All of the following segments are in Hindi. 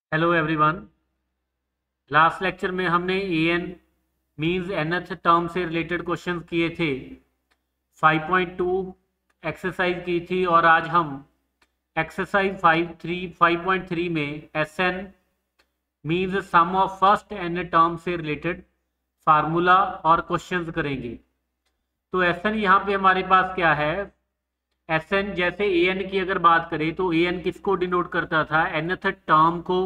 Hello everyone. लास्ट लेक्चर में हमने एन मींस nth टर्म से रिलेटेड क्वेश्चंस किए थे। 5.2 एक्सरसाइज की थी और आज हम एक्सरसाइज 5.3 में n means sum of first n term से रिलेटेड फार्मूला और क्वेश्चंस करेंगे। तो एन यहाँ पे हमारे पास क्या है। एन जैसे एन की अगर बात करें तो एन किसको डिनोट करता था? nth टर्म को,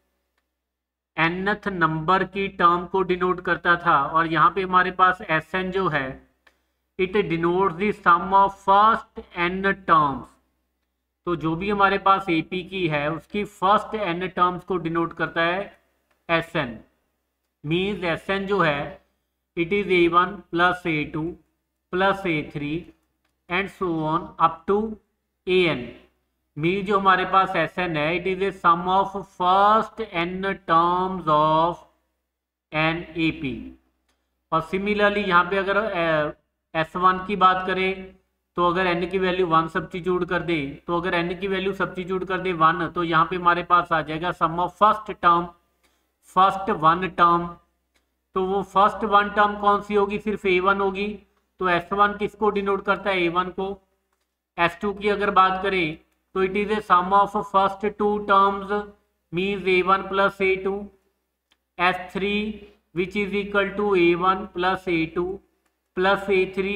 nth नंबर की टर्म को डिनोट करता था। और यहाँ पे हमारे पास एन जो है it denotes the sum of first n terms. तो जो भी हमारे पास एपी की है उसकी फर्स्ट n टर्म्स को डिनोट करता है एन। मीन्स एन जो है it is a1 plus a2 plus a3 and so on up to an। Mean जो हमारे पास एन है it is a sum of first n terms of an A P. और सिमिलरली यहाँ पे अगर S1 की बात करें तो अगर n की वैल्यू 1 सब्स्टिट्यूट कर दे, तो अगर n की वैल्यू सब्स्टिट्यूट कर दे 1 तो यहाँ पे हमारे पास आ जाएगा sum of first term, first one term. तो वो फर्स्ट वन टर्म कौन सी होगी? सिर्फ a1 होगी। तो S1 किसको डिनोट करता है? a1 को। S2 की अगर बात करें तो it is a sum of first two terms means a1 plus a2। S3 which is equal to a1 plus a2 plus a3।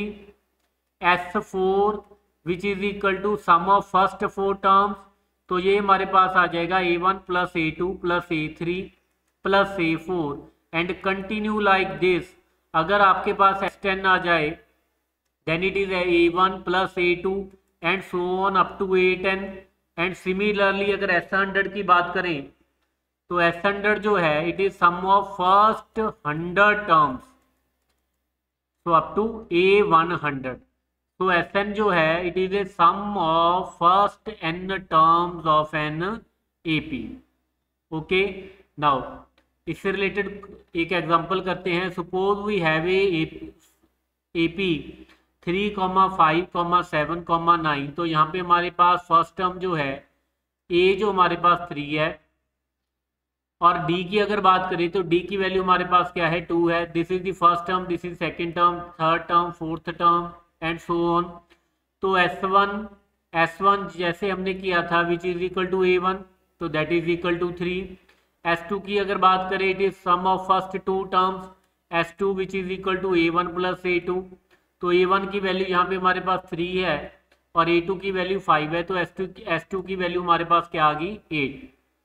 S4 which is equal to sum of first four terms. तो ये हमारे पास आ जाएगा a1 plus a2 plus a3 plus a4 and continue like this. अगर आपके पास S10 आ जाए then it is a1 plus a2 and so on up to a10। And similarly अगर S100 की बात करें तो S100 जो है it is sum of first 100 terms, so up to a100। तो Sn जो है it is a sum of first n terms of an AP। Okay, now इससे रिलेटेड एक एग्जांपल करते हैं। Suppose we have a AP 3, 5, 7, 9। तो यहाँ पे हमारे पास फर्स्ट टर्म जो है a जो हमारे पास 3 है और d की अगर बात करें तो d की वैल्यू हमारे पास क्या है? 2 है। This is the first term, this is second term, third term, fourth term and so on. तो S1 जैसे हमने किया था विच इज इक्वल टू a1 तो that is equal to 3। S2 की अगर बात करें it is sum of first two terms S2 which is equal to a1 plus a2। तो a1 की वैल्यू यहाँ पे हमारे पास 3 है और a2 की वैल्यू 5 है। तो S2 की वैल्यू हमारे पास क्या आ गई? 8।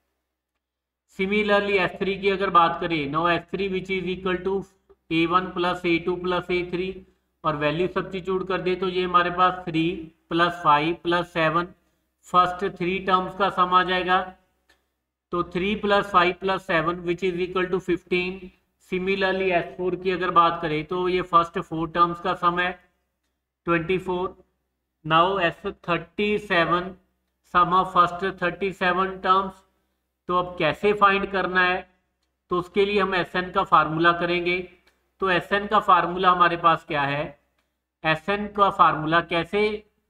सिमिलरली S3 की अगर बात करें no S3 which is equal to a1 plus a2 plus a3 और वैल्यू सब्स्टिट्यूट कर दे तो ये हमारे पास 3 प्लस 5 प्लस 7 फर्स्ट 3 टर्म्स का सम आ जाएगा। तो 3 plus 5 plus 7 which is equal to 15। Similarly S4 की अगर बात करें तो ये फर्स्ट 4 टर्म्स का सम है 24। Now S37 sum of first 37 terms. तो अब कैसे फाइंड करना है? तो उसके लिए हम Sn का फार्मूला करेंगे। तो Sn का फार्मूला हमारे पास क्या है? Sn का फार्मूला कैसे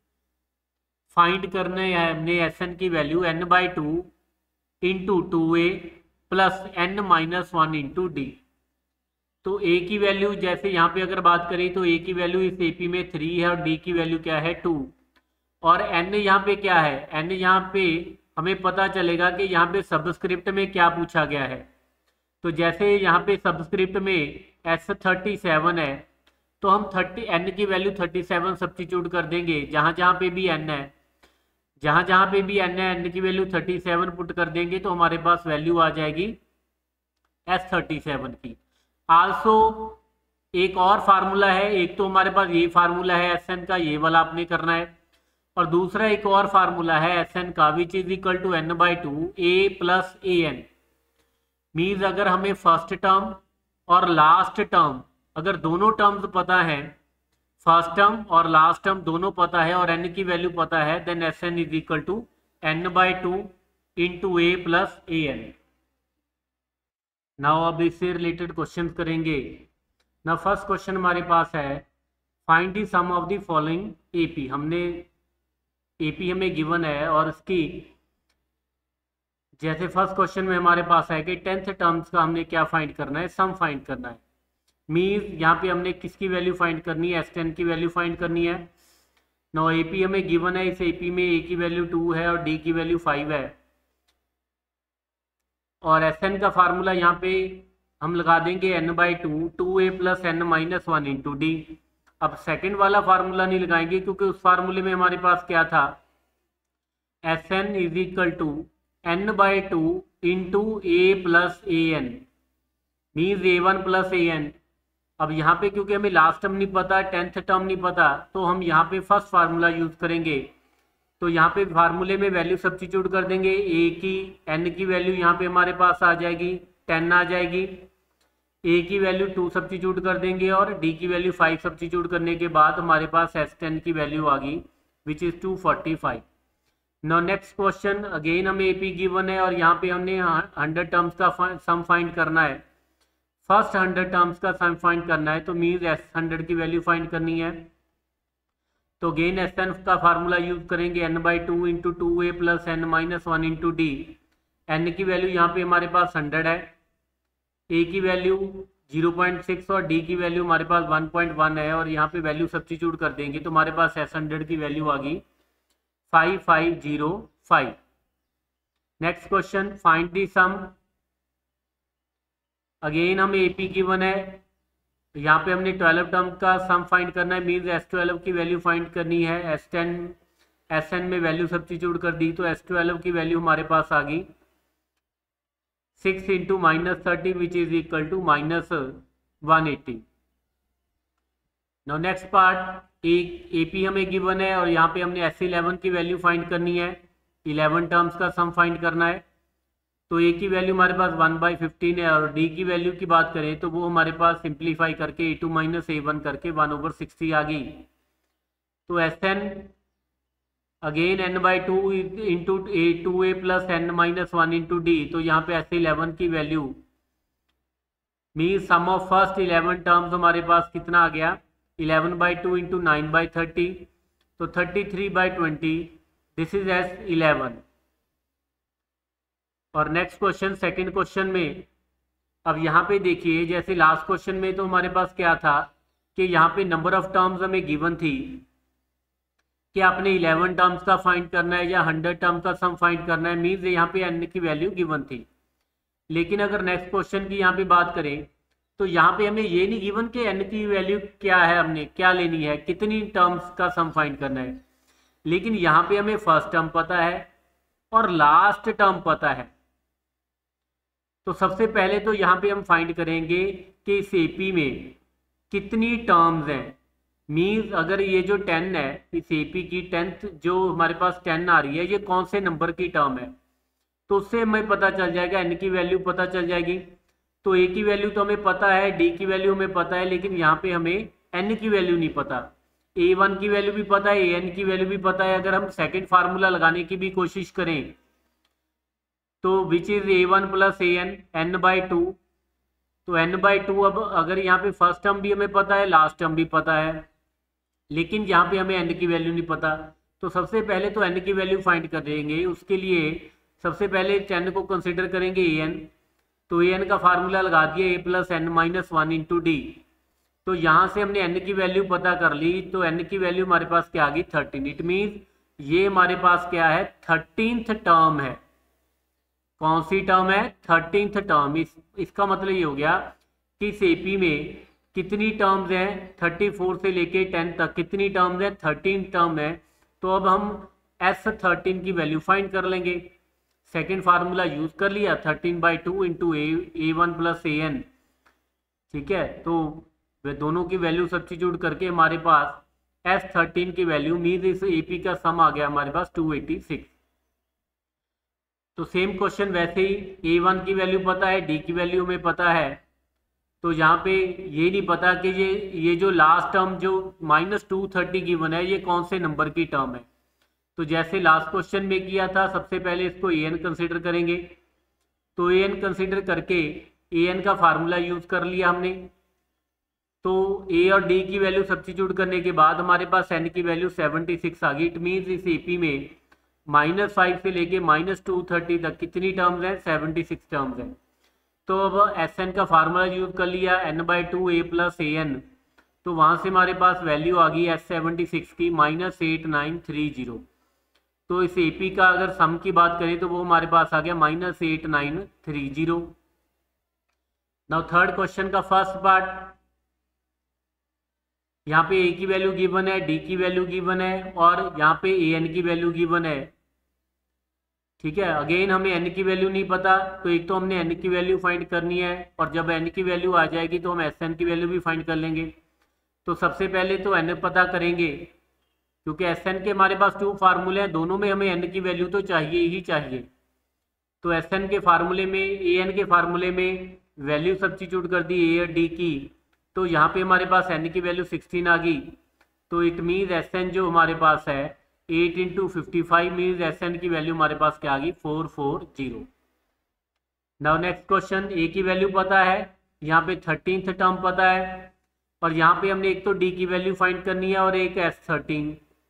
फाइंड करने है? हमने Sn की value n/2 into 2a plus n-1 into d। तो a की वैल्यू जैसे यहाँ पे अगर बात करें तो a की वैल्यू इस AP में 3 है और d की वैल्यू क्या है? 2। और n यहाँ पे क्या है? n यहाँ पे हमें पता चलेगा कि यहाँ पे सबस्क्रिप्ट में क्या पूछा गया है। तो जैसे यहाँ पे सबस्क्रिप्ट में S37 है तो हम n की वैल्यू 37 सब्स्टिट्यूट कर देंगे जहाँ जहाँ पे भी n है। जहाँ जहाँ पे भी n है n की वैल्यू 37 पुट कर देंगे तो हमारे पास वैल्यू आ जाएगी S37 की। आल्सो एक और फार्मूला है, एक तो हमारे पास ये फार्मूला है Sn का, ये वाला आपने करना है। और दूसरा एक और फार्मूला है Sn का which is equal to n/2 a plus an। Means अगर हमें फर्स्ट टर्म और लास्ट टर्म अगर दोनों टर्म्स पता है, फर्स्ट टर्म और लास्ट टर्म दोनों पता है और n की वैल्यू पता है then Sn is equal to n/2 into a plus an। Now अब इससे रिलेटेड क्वेश्चन करेंगे। ना फर्स्ट क्वेश्चन हमारे पास है find the sum of the following AP। हमने AP हमें गिवन है और इसकी जैसे फर्स्ट क्वेश्चन में हमारे पास है कि 10th टर्म्स का हमने क्या फाइंड करना है, सम फाइंड करना है। मीन्स यहाँ पे हमने किसकी वैल्यू फाइंड करनी है, S10 की वैल्यू फाइंड करनी है। नो AP हमें गिवन है, इस AP में A की वैल्यू 2 है और D की वैल्यू 5 है। और Sn का फार्मूला यहाँ पे हम लगा देंगे n/2 2a + n - 1 × d। अब सेकंड वाला फार्मूला नहीं लगाएंगे क्योंकि उस फार्मूले में हमारे पास क्या था, Sn = n/2 × a + an means a1 + an। अब यहाँ पे क्योंकि हमें लास्ट टर्म नहीं पता, 10th टर्म नहीं पता, तो हम यहाँ पे फर्स्ट फार्मूला यूज करेंगे। तो यहाँ पे फार्मूले में वैल्यू सब्स्टिट्यूट कर देंगे, ए की एन की वैल्यू यहाँ पे हमारे पास आ जाएगी 10 आ जाएगी, ए की वैल्यू 2 सब्स्टिट्यूट कर देंगे और डी की वैल्यू 5 सब्स्टिट्यूट करने के बाद हमारे पास S10 की वैल्यू आ गई which is 245। Now next question, again हमें एपी गिवन है और यहाँ पे हमने 100 टर्म्स का सम फाइंड करना है। फर्स्ट 100 टर्म्स का सम फाइंड करना है तो मीन्स S100 की वैल्यू फाइंड करनी है। तो अगेन Sn का फार्मूला यूज करेंगे, n/2 × 2a + n - 1 × d। n की वैल्यू यहाँ पे हमारे पास 100 है, a की वैल्यू 0.6 और d की वैल्यू हमारे पास 1.1 है और यहाँ पे वैल्यू सब्स्टिट्यूट कर देंगे तो हमारे पास S100 की वैल्यू आ गई 5505। Next question, find the sum. Again हमें एपी गिवन है, यहाँ पे हमने 12 टर्म का सम फाइंड करना है, मीन्स S12 की वैल्यू फाइंड करनी है। Sn में वैल्यू सब्स्टिट्यूट कर दी तो S12 की वैल्यू हमारे पास आ गई 6 × -30 which is equal to -180। Now next part, AP हमें गिवन है और यहाँ पे हमने S11 की वैल्यू फाइंड करनी है, 11 टर्म्स का सम फाइंड करना है। तो ए की वैल्यू हमारे पास 1/15 है और डी की वैल्यू की बात करें तो वो हमारे पास सिंप्लीफाई करके a2 - a1 करके 1/60 आ गई। तो Sn again n/2 × a2a + n - 1 × d। तो यहाँ पे S11 की value means sum of first 11 terms हमारे पास कितना आ गया, 11/2 × 9/30 तो 33/20, दिस इज S11। और नेक्स्ट क्वेश्चन, सेकंड क्वेश्चन में अब यहाँ पे देखिए, जैसे लास्ट क्वेश्चन में तो हमारे पास क्या था कि यहाँ पे नंबर ऑफ टर्म्स हमें गिवन थी कि आपने 11 टर्म्स का फाइंड करना है या 100 टर्म का सम फाइंड करना है, मीन्स यहाँ पे n की वैल्यू गिवन थी। लेकिन अगर नेक्स्ट क्वेश्चन की यहाँ पे बात करें तो यहाँ पे हमें ये नहीं गिवन कि n की वैल्यू क्या है, हमने क्या लेनी है, कितनी टर्म्स का सम फाइंड करना है। लेकिन यहाँ पे हमें फर्स्ट टर्म पता है और लास्ट टर्म पता है। तो सबसे पहले तो यहाँ पे हम फाइंड करेंगे कि इस एपी में कितनी टर्म्स हैं। मीन्स अगर ये जो 10 है, इस एपी की 10th जो हमारे पास 10 आ रही है, ये कौन से नंबर की टर्म है, तो उससे हमें पता चल जाएगा, एन की वैल्यू पता चल जाएगी। तो ए की वैल्यू तो हमें पता है, डी की वैल्यू हमें पता है, लेकिन यहाँ पे हमें एन की वैल्यू नहीं पता। A1 की वैल्यू भी पता है, AN की वैल्यू भी पता है। अगर हम सेकेंड फार्मूला लगाने की भी कोशिश करें तो विच इज A1 + AN n/2। तो n/2, अब अगर यहाँ पे फर्स्ट टर्म भी हमें पता है, लास्ट टर्म भी पता है, लेकिन यहाँ पे हमें n की वैल्यू नहीं पता। तो सबसे पहले तो n की वैल्यू फाइंड कर देंगे। उसके लिए सबसे पहले 10 को कंसिडर करेंगे AN। तो AN का फार्मूला लगा दिया, A + n - 1 × d। तो यहाँ से हमने n की वैल्यू पता कर ली, तो n की वैल्यू हमारे पास क्या आ गई 13। इट मीन्स ये हमारे पास क्या है, 13th टर्म है। कौन सी टर्म है, 13th टर्म। इसका मतलब ये हो गया कि इस एपी में कितनी टर्म्स हैं, 34 से लेके 10 तक कितनी टर्म्स हैं, 13 टर्म है। तो अब हम S13 की वैल्यू फाइंड कर लेंगे। सेकेंड फार्मूला यूज कर लिया, 13/2 × A1 + AN। ठीक है, तो वे दोनों की वैल्यू सब्स्टिट्यूट करके हमारे पास S13 की वैल्यू मीन्स इस एपी का सम आ गया हमारे पास 286। तो सेम क्वेश्चन वैसे ही A1 की वैल्यू पता है, डी की वैल्यू हमें पता है। तो यहाँ पे ये नहीं पता कि ये जो लास्ट टर्म जो -230 गिवन है, ये कौन से नंबर की टर्म है। तो जैसे लास्ट क्वेश्चन में किया था, सबसे पहले इसको AN कंसिडर करेंगे। तो AN कंसिडर करके AN का फार्मूला यूज कर लिया हमने। तो A और D की वैल्यू सब्स्टिट्यूट करने के बाद हमारे पास n की वैल्यू 76 आ गई। इट मीन्स इस एपी में -5 से लेके -230 तक कितनी टर्म्स हैं? 76 टर्म्स हैं। तो अब एस एन का फार्मूला यूज कर लिया, n/2 a plus A N, तो वहाँ से हमारे पास वैल्यू आ गई S76 की -8930। तो इस AP का अगर सम की बात करें तो वो हमारे पास आ गया -8930। नाउ थर्ड क्वेश्चन का फर्स्ट पार्ट, यहाँ पे A की वैल्यू गिवन है, D की वैल्यू गिवन है और यहाँ पे AN की वैल्यू गिवन है। ठीक है, अगेन हमें n की वैल्यू नहीं पता, तो एक तो हमने n की वैल्यू फाइंड करनी है और जब n की वैल्यू आ जाएगी तो हम Sn की वैल्यू भी फाइंड कर लेंगे। तो सबसे पहले तो n पता करेंगे, क्योंकि Sn के हमारे पास 2 फार्मूले हैं, दोनों में हमें n की वैल्यू तो चाहिए ही चाहिए। तो Sn के फार्मूले में An के फार्मूले में वैल्यू सब्स्टिट्यूट कर दी A और D की, तो यहाँ पे हमारे पास n की वैल्यू 16 आ गई। तो इट मीन्स Sn जो हमारे पास है 8 × 55 मीन्स Sn की वैल्यू हमारे पास क्या आ गई? 440। नाउ नेक्स्ट क्वेश्चन, A की वैल्यू पता है, यहाँ पे 13th टर्म पता है और यहाँ पे हमने एक तो D की वैल्यू फाइंड करनी है और एक S13।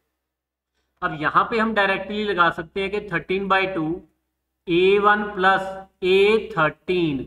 अब यहाँ पे हम डायरेक्टली लगा सकते हैं कि 13/2 A1 प्लस A13,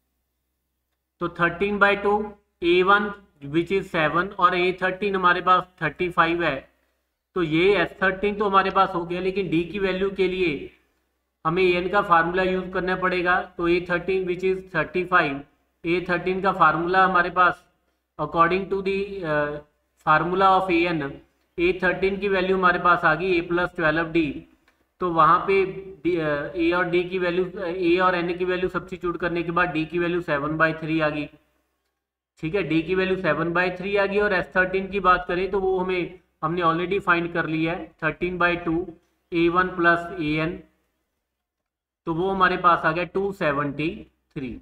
तो 13/2 A1 विच इज 7 और A13 हमारे पास 35 है, तो ये S13 तो हमारे पास हो गया, लेकिन D की वैल्यू के लिए हमें An का फार्मूला यूज करना पड़ेगा। तो A13 विच इज 35, A13 का फार्मूला हमारे पास according to the formula of An, A13 की वैल्यू हमारे पास आ गई A + 12D। तो वहाँ पे A और D की वैल्यू, A और N की वैल्यू सब्स्टिट्यूट करने के बाद D की वैल्यू 7/3 आ गई। ठीक है, D की वैल्यू 7/3 आ गई और S13 की बात करें तो वो हमने ऑलरेडी फाइंड कर लिया है 13/2 A1 प्लस AN, तो वो हमारे पास आ गया 273।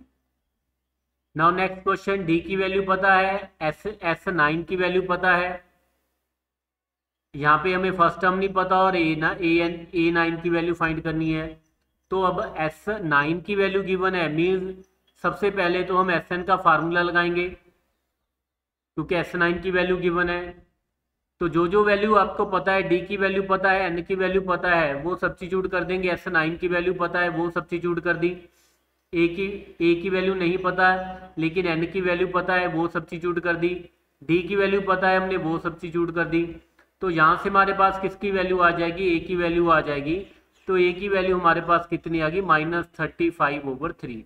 नाउ नेक्स्ट क्वेश्चन, D की वैल्यू पता है, S9 की वैल्यू पता है, यहाँ पे हमें फर्स्ट टर्म नहीं पता और A9 की वैल्यू फाइंड करनी है। तो अब S9 की वैल्यू गिवन है, मीन्स सबसे पहले तो हम Sn का फार्मूला लगाएंगे क्योंकि S9 की वैल्यू गिवन है। तो जो वैल्यू आपको पता है, D की वैल्यू पता है, N की वैल्यू पता है, वो सब्स्टिट्यूट कर देंगे। S9 की वैल्यू पता है, वो सब्स्टिट्यूट कर दी। A की वैल्यू नहीं पता है लेकिन N की वैल्यू पता है, वो सब्स्टिट्यूट कर दी। D की वैल्यू पता है, हमने वो सब्स्टिट्यूट कर दी। तो यहाँ से हमारे पास किसकी वैल्यू आ जाएगी? A की वैल्यू आ जाएगी। तो A की वैल्यू हमारे पास कितनी आ गई? -35/3।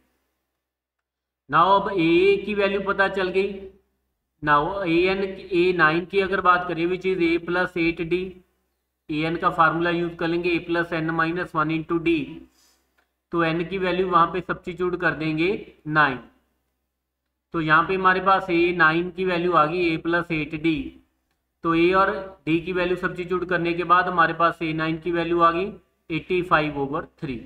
नाउ अब A की वैल्यू पता चल गई। नाउ A9 की अगर बात करें which is A + 8D, AN का फार्मूला यूज कर लेंगे A + n - 1 × D, तो n की वैल्यू वहां पे सब्स्टिट्यूट कर देंगे 9। तो यहाँ पे हमारे पास A9 की वैल्यू आ गई A + 8D, तो A और D की वैल्यू सब्स्टिट्यूट करने के बाद हमारे पास A9 की वैल्यू आ गई 85/3।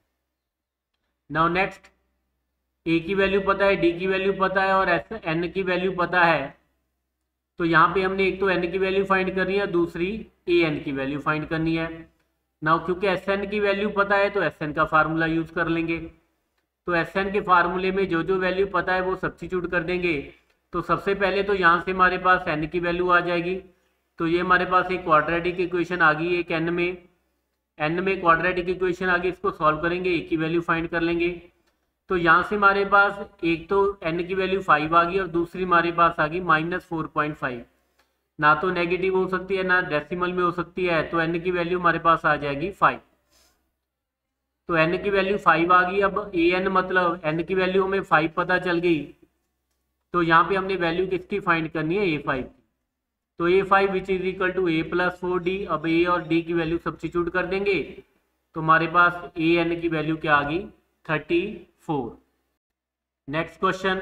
नाउ नेक्स्ट, A की वैल्यू पता है, D की वैल्यू पता है और N की वैल्यू पता है। तो यहाँ पे हमने एक तो N की वैल्यू फाइंड करनी है, दूसरी AN की वैल्यू फाइंड करनी है। नाउ क्योंकि Sn की वैल्यू पता है तो Sn का फार्मूला यूज कर लेंगे। तो Sn के फार्मूले में जो वैल्यू पता है वो सब्स्टिट्यूट कर देंगे। तो सबसे पहले तो यहाँ से हमारे पास N की वैल्यू आ जाएगी। तो ये हमारे पास एक क्वाड्रेटिक इक्वेशन आ गई, एक N में क्वाड्रेटिक इक्वेशन आ गई, इसको सॉल्व करेंगे, A की वैल्यू फाइंड कर लेंगे। तो यहाँ से हमारे पास एक तो N की वैल्यू 5 आ गई और दूसरी हमारे पास आ गई -4.5। ना तो नेगेटिव हो सकती है ना डेसिमल में हो सकती है, तो N की वैल्यू हमारे पास आ जाएगी 5। तो N की वैल्यू 5 आ गई। अब AN मतलब N की वैल्यू हमें 5 पता चल गई, तो यहाँ पे हमने वैल्यू किसकी फाइंड करनी है? A5 की। तो A5 which is equal to A + 4D। अब A और D की वैल्यू सब्स्टिट्यूट कर देंगे, तो हमारे पास AN की वैल्यू क्या आ गई? 34। नेक्स्ट क्वेश्चन,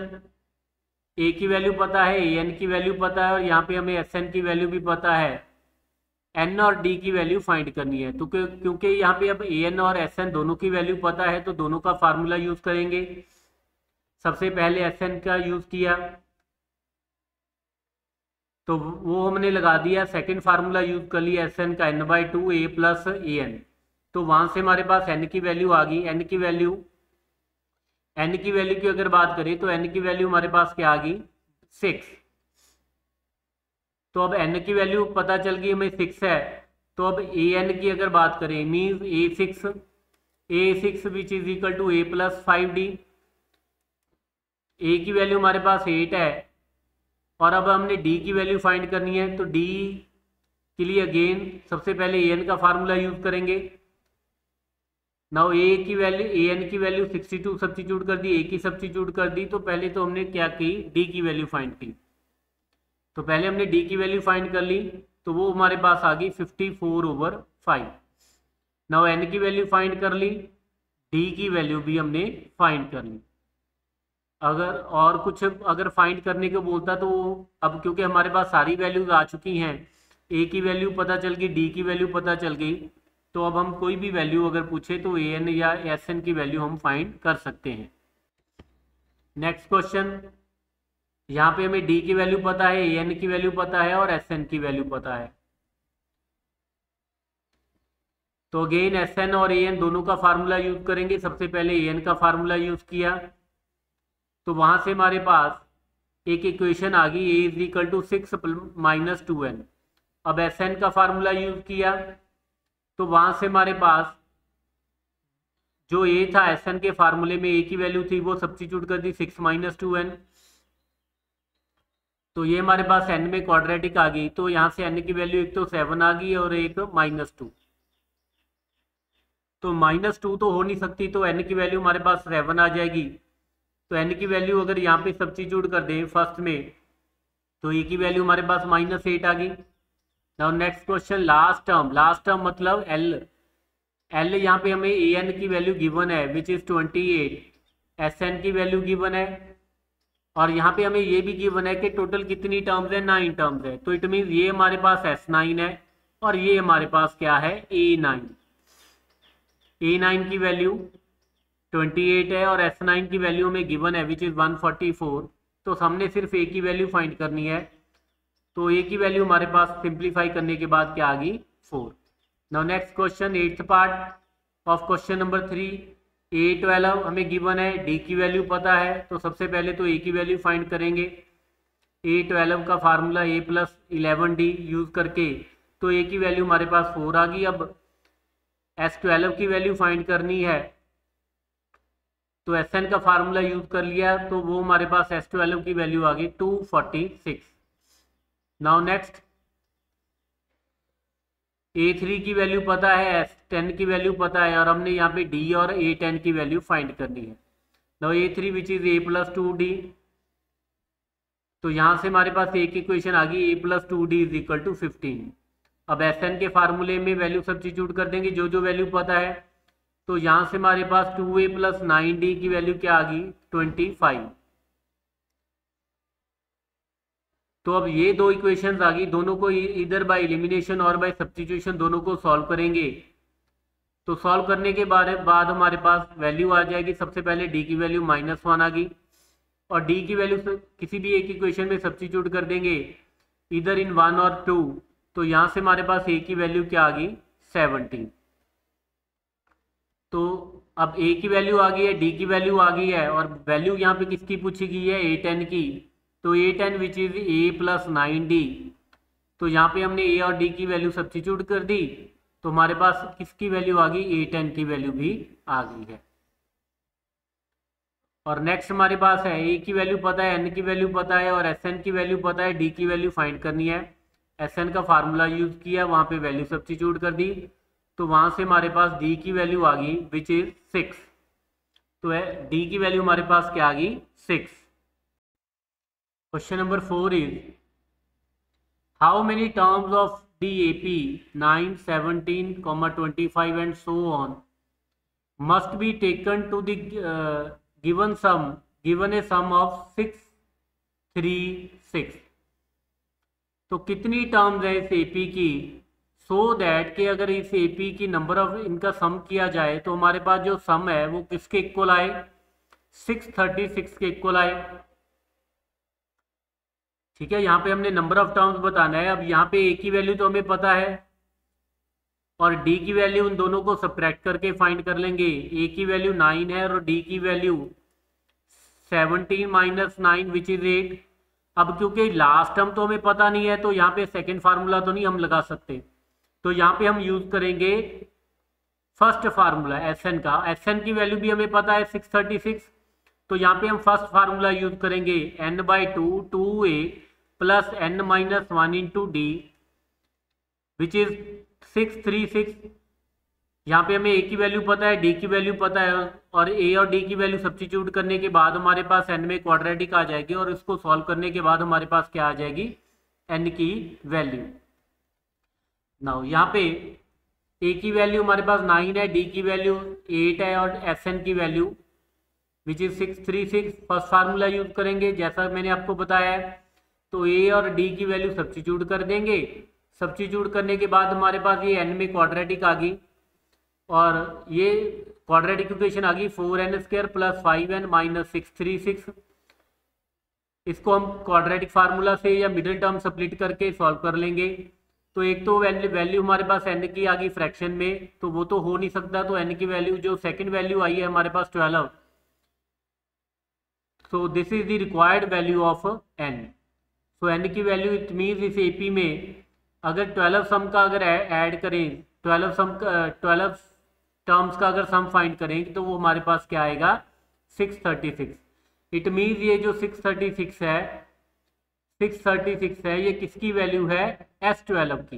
A की वैल्यू पता है, AN की वैल्यू पता है और यहाँ पे हमें Sn की वैल्यू भी पता है। N और D की वैल्यू फाइंड करनी है। तो क्योंकि यहाँ पे अब AN और Sn दोनों की वैल्यू पता है तो दोनों का फार्मूला यूज करेंगे। सबसे पहले Sn का यूज किया तो वो हमने लगा दिया, सेकंड फार्मूला यूज कर लिया Sn का n/2 A + AN। तो वहां से हमारे पास N की वैल्यू आ गई। N की वैल्यू की अगर बात करें तो N की वैल्यू हमारे पास क्या आ गई? 6। तो अब N की वैल्यू पता चल गई हमें 6 है, तो अब ए एन की अगर बात करें means A six which is equal to A plus 5d। A की वैल्यू हमारे पास 8 है और अब हमने डी की वैल्यू फाइंड करनी है। तो डी के लिए अगेन सबसे पहले ए एन का फार्मूला यूज करेंगे। नाउ ए की वैल्यू ए एन की वैल्यू 62 सब्स्टिट्यूट कर दी, ए की सब्स्टिट्यूट कर दी। तो पहले तो हमने क्या की, डी की वैल्यू फाइंड की। तो पहले हमने डी की वैल्यू फाइंड कर ली, तो वो हमारे पास आ गई 54/5। नाउ एन की वैल्यू फाइंड कर ली, डी की वैल्यू भी हमने फाइंड कर ली। अगर और कुछ अगर फाइंड करने को बोलता तो अब क्योंकि हमारे पास सारी वैल्यूज आ चुकी हैं, ए की वैल्यू पता चल गई, डी की वैल्यू पता चल गई, तो अब हम कोई भी वैल्यू अगर पूछे तो ए एन या एस एन की वैल्यू हम फाइंड कर सकते हैं। नेक्स्ट क्वेश्चन, यहाँ पे हमें डी की वैल्यू पता है, ए एन की वैल्यू पता है और एस एन की वैल्यू पता है। तो अगेन एस एन और ए एन दोनों का फार्मूला यूज करेंगे। सबसे पहले ए एन का फार्मूला यूज किया, तो वहां से हमारे पास एक इक्वेशन आ गई, ए इज इक्वल टू 6 - 2n। अब एस एन का फार्मूला यूज किया, तो वहां से हमारे पास जो ए था एस एन के फार्मूले में ए की वैल्यू थी वो सब्स्टिट्यूट कर दी 6 - 2n। तो ये हमारे पास एन में क्वाड्रेटिक आ गई, तो यहाँ से एन की वैल्यू एक तो 7 आ गई और एक -2। तो -2 तो हो नहीं सकती, तो एन की वैल्यू हमारे पास 7 आ जाएगी। तो एन की वैल्यू अगर यहाँ पे सब्स्टिट्यूट कर दें फर्स्ट में, तो ए की वैल्यू हमारे पास -8 आ गई। Now next question, last term मतलब एल यहाँ पे हमें ए एन की वैल्यू गिवन है विच इज 28, एस एन की वैल्यू गिवन है और यहाँ पे हमें ये भी गिवन है कि टोटल कितनी टर्म्स है, 9 टर्म्स है। तो इट मीन्स ये हमारे पास S9 है और ये हमारे पास क्या है, A9। A9 की वैल्यू 28 है और S9 की वैल्यू हमें गिवन है विच इज 144। तो हमने सिर्फ ए की वैल्यू फाइंड करनी है। तो ए की वैल्यू हमारे पास सिंप्लीफाई करने के बाद क्या आ गई, 4। Now next question, 8th part of question number 3, A12 हमें गिवन है, डी की वैल्यू पता है। तो सबसे पहले तो ए की वैल्यू फाइंड करेंगे। A12 का फार्मूला a + 11d यूज करके, तो ए की वैल्यू हमारे पास 4 आ गई। अब S12 की वैल्यू फाइंड करनी है, तो Sn का फार्मूला यूज कर लिया, तो वो हमारे पास S12 की वैल्यू आ गई 246। नाउ नेक्स्ट, A3 की वैल्यू पता है, S10 की वैल्यू पता है और हमने यहाँ पे D और A10 की वैल्यू फाइंड करनी है। Now A3 which is a + 2d। तो यहाँ से हमारे पास एक इक्वेशन आ गई, a + 2d is equal to 15। अब Sn के फार्मूले में वैल्यू सब्स्टिट्यूट कर देंगे जो जो वैल्यू पता है। तो यहाँ से हमारे पास 2a + 9d की वैल्यू क्या आ गई, 25। तो अब ये दो इक्वेशंस आ गई, दोनों को इधर बाय एलिमिनेशन और बाय सब्स्टिट्यूशन दोनों को सॉल्व करेंगे। तो सॉल्व करने के बाद हमारे पास वैल्यू आ जाएगी। सबसे पहले डी की वैल्यू -1 आ गई और डी की वैल्यू किसी भी एक इक्वेशन में सब्स्टिट्यूट कर देंगे इधर इन 1 और 2। तो यहाँ से हमारे पास ए की वैल्यू क्या आ गई, 17। तो अब ए की वैल्यू आ गई है, डी की वैल्यू आ गई है और वैल्यू यहाँ पे किसकी पूछी गई है, A10 की। तो A10 which is a + 9d। तो यहाँ पे हमने ए और डी की वैल्यू सब्स्टिट्यूट कर दी, तो हमारे पास किसकी वैल्यू आ गई, A10 की वैल्यू भी आ गई है। और नेक्स्ट हमारे पास है ए की वैल्यू पता है, एन की वैल्यू पता है और एस एन की वैल्यू पता है, डी की वैल्यू फाइंड करनी है। एस एन का फार्मूला यूज किया, वहाँ पे वैल्यू सब्स्टिट्यूट कर दी, तो वहाँ से हमारे पास डी की वैल्यू आ गई विच इज 6। तो है डी की वैल्यू हमारे पास क्या आ गई, 6। Question number 4 is how many terms of DAP 9, 17, 25 and so on must be taken to the given a sum of 6, 3, 6। तो कितनी टर्म्स है इस AP की, सो दैट कि अगर इस AP की नंबर ऑफ इनका सम किया जाए तो हमारे पास जो सम है वो किसके इक्वल आए, 636 के इक्वल आए। ठीक है, यहाँ पे हमने नंबर ऑफ टर्म्स बताना है। अब यहाँ पे ए की वैल्यू तो हमें पता है और डी की वैल्यू उन दोनों को सब्ट्रैक्ट करके फाइंड कर लेंगे। ए की वैल्यू 9 है और डी की वैल्यू 17 - 9 विच इज 8। अब क्योंकि लास्ट टर्म तो हमें पता नहीं है, तो यहाँ पे सेकेंड फार्मूला तो नहीं हम लगा सकते, तो यहाँ पे हम यूज करेंगे फर्स्ट फार्मूला Sn का। Sn की वैल्यू भी हमें पता है 636, तो यहाँ पे हम फर्स्ट फार्मूला यूज करेंगे n/2 2a plus n-1 into D which is 636। यहाँ पे हमें a की वैल्यू पता है, d की वैल्यू पता है, और a और d की वैल्यू सब्स्टिट्यूट करने के बाद हमारे पास n में क्वाड्रेटिक आ जाएगी, और इसको सॉल्व करने के बाद हमारे पास क्या आ जाएगी, n की वैल्यू। नाउ यहाँ पे a की वैल्यू हमारे पास 9 है, d की वैल्यू 8 है, और Sn की value which is 636। First formula use करेंगे जैसा मैंने आपको बताया है। तो a और d की वैल्यू सब्स्टिट्यूट कर देंगे। सब्स्टिट्यूट करने के बाद हमारे पास ये n में क्वाड्रेटिक आ गई, और ये क्वाड्रेटिक इक्वेशन आ गई 4n² प्लस 5n माइनस 636। इसको हम क्वाड्रेटिक फार्मूला से या मिडिल टर्म स्प्लिट करके सॉल्व कर लेंगे। तो एक तो वैल्यू हमारे पास n की आ गई फ्रैक्शन में, तो वो तो हो नहीं सकता, तो n की वैल्यू जो सेकंड वैल्यू आई है हमारे पास 12। So this is the required value of n। So n की वैल्यू इट मीन्स इस एपी में अगर 12 सम का अगर ऐड करें, 12 टर्म्स का अगर सम फाइंड करें, तो वो हमारे पास क्या आएगा, 636। इट मीन्स ये जो 636 है ये किसकी वैल्यू है, S12 की।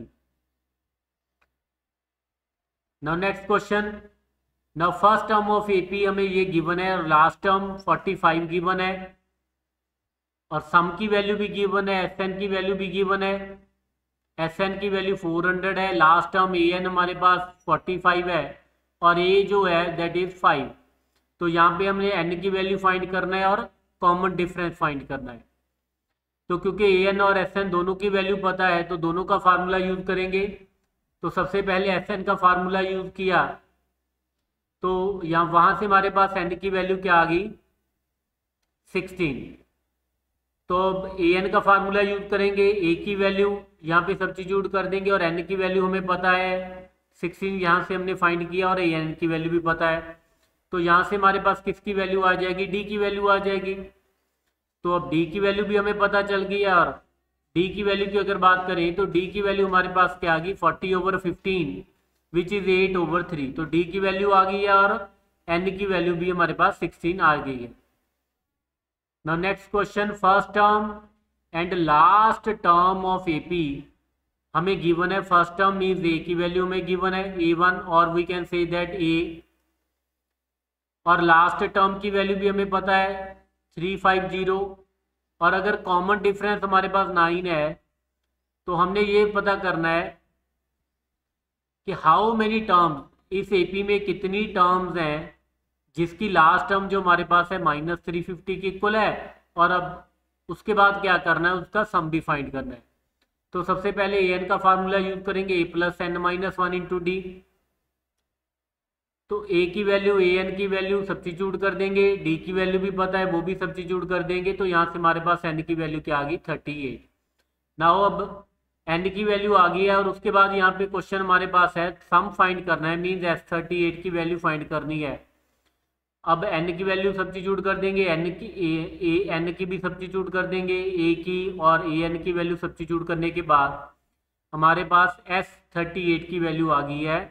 Now next question. Now first term of AP हमें ये गिवन है, और लास्ट टर्म 45 गिवन है, और सम की वैल्यू भी गिवन है, Sn की वैल्यू भी गिवन है। Sn की वैल्यू 400 है, लास्ट टर्म An हमारे पास 45 है, और a जो है दैट इज 5। तो यहाँ पे हमने n की वैल्यू फाइंड करना है और कॉमन डिफरेंस फाइंड करना है। तो क्योंकि an और Sn दोनों की वैल्यू पता है, तो दोनों का फार्मूला यूज करेंगे। तो सबसे पहले Sn का फार्मूला यूज किया, तो यहाँ वहां से हमारे पास n की वैल्यू क्या आ गई, 16। तो अब an का फार्मूला यूज करेंगे, a की वैल्यू यहाँ पे सब्स्टिट्यूट कर देंगे, और n की वैल्यू हमें पता है 16, यहाँ से हमने फाइंड किया, और an की वैल्यू भी पता है। तो यहाँ से हमारे पास किसकी वैल्यू आ जाएगी, d की वैल्यू आ जाएगी। तो अब d की वैल्यू भी हमें पता चल गई है, और d की वैल्यू की अगर बात करें तो d की वैल्यू हमारे पास क्या आ गई, 40/15 विच इज 8/3। तो d की वैल्यू आ गई है, और n की वैल्यू भी हमारे पास 16 आ गई है। Now next question. First term and last term of AP हमें गिवन है। फर्स्ट टर्म मीन्स a की वैल्यू में गिवन है a1, और we can say that a, और लास्ट टर्म की वैल्यू भी हमें पता है 350, और अगर कॉमन डिफरेंस हमारे पास 9 है, तो हमने ये पता करना है कि हाउ मेनी टर्म्स, इस एपी में कितनी टर्म्स हैं जिसकी लास्ट टर्म जो हमारे पास है -350 की इक्वल है, और अब उसके बाद क्या करना है, उसका सम भी फाइंड करना है। तो सबसे पहले an का फार्मूला यूज करेंगे, a plus n-1 into D. तो a की वैल्यू an की वैल्यू सब्स्टिट्यूट कर देंगे, d की वैल्यू भी पता है वो भी सब्स्टिट्यूट कर देंगे। तो यहाँ से हमारे पास n की वैल्यू क्या आ गई, 38। नाउ अब n की वैल्यू आ गई है, और उसके बाद यहाँ पे क्वेश्चन हमारे पास है सम फाइंड करना है, मीन्स S38 की वैल्यू फाइंड करनी है। अब n की वैल्यू सब्स्टिट्यूट कर देंगे, n की भी सब्स्टिट्यूट कर देंगे, a की और an की वैल्यू सब्स्टिट्यूट करने के बाद हमारे पास S38 की वैल्यू आ गई है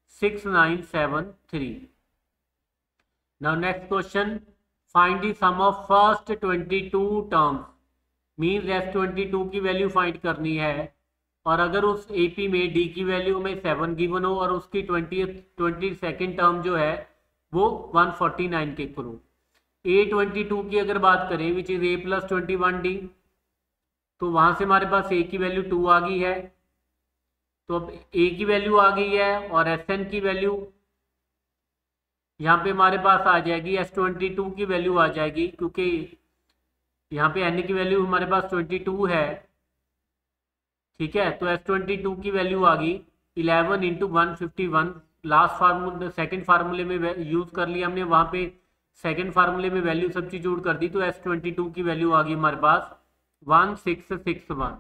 6973। Now next question. Find the sum of first 22 terms, means S22 की वैल्यू फाइंड करनी है, और अगर उस AP में D की वैल्यू में 7 गिवन हो, और उसकी 22nd टर्म जो है वो 149 के इक्वल हो। A22 की अगर बात करें which is a plus 21d, तो वहां से हमारे पास a की वैल्यू 2 आ गई है। तो अब a की वैल्यू आ गई है, और Sn की वैल्यू यहाँ पे हमारे पास आ जाएगी, S22 की वैल्यू आ जाएगी, क्योंकि यहाँ पे n की वैल्यू हमारे पास 22 है, ठीक है। तो S22 की वैल्यू आ गई 11 इंटू 151। लास्ट फार्मूले सेकंड फार्मूले में यूज कर लिया हमने, वहां पे सेकंड फार्मूले में वैल्यू सब्स्टिट्यूट कर दी, तो S22 की वैल्यू आ गई हमारे पास 1661।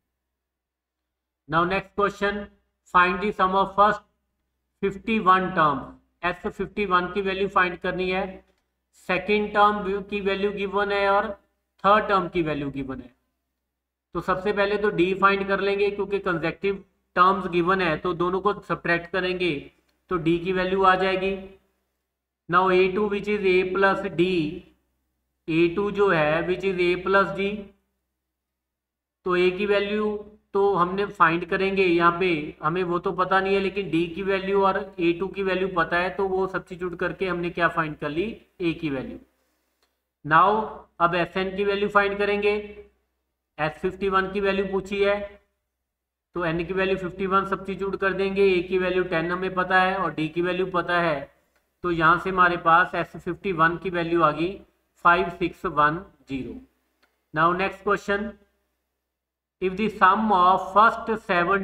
Now next question. Find the sum of first 51 term. S51 की वैल्यू फाइंड करनी है, सेकंड टर्म की वैल्यू गिवन है, और थर्ड टर्म की वैल्यू गिवन है। तो सबसे पहले तो D फाइंड कर लेंगे, क्योंकि कंसेक्टिव टर्म्स गिवन है तो दोनों को सब्ट्रैक्ट करेंगे तो डी की वैल्यू आ जाएगी। Now A2 which is A plus D, A2 जो है which is A plus D, तो A की वैल्यू तो हमने फाइंड करेंगे, यहाँ पे हमें वो तो पता नहीं है लेकिन D की वैल्यू और A2 की वैल्यू पता है, तो वो सब्स्टिट्यूट करके हमने क्या फाइंड कर ली, A की वैल्यू। नाउ अब Sn की वैल्यू फाइंड करेंगे, S51 की वैल्यू पूछी है तो n की वैल्यू 51 सब्स्टिट्यूट कर देंगे, A की वैल्यू 10 हमें पता है और D की वैल्यू पता है, तो यहाँ से हमारे पास S51 की वैल्यू आ गई 5610। Now next question, if the sum of first 7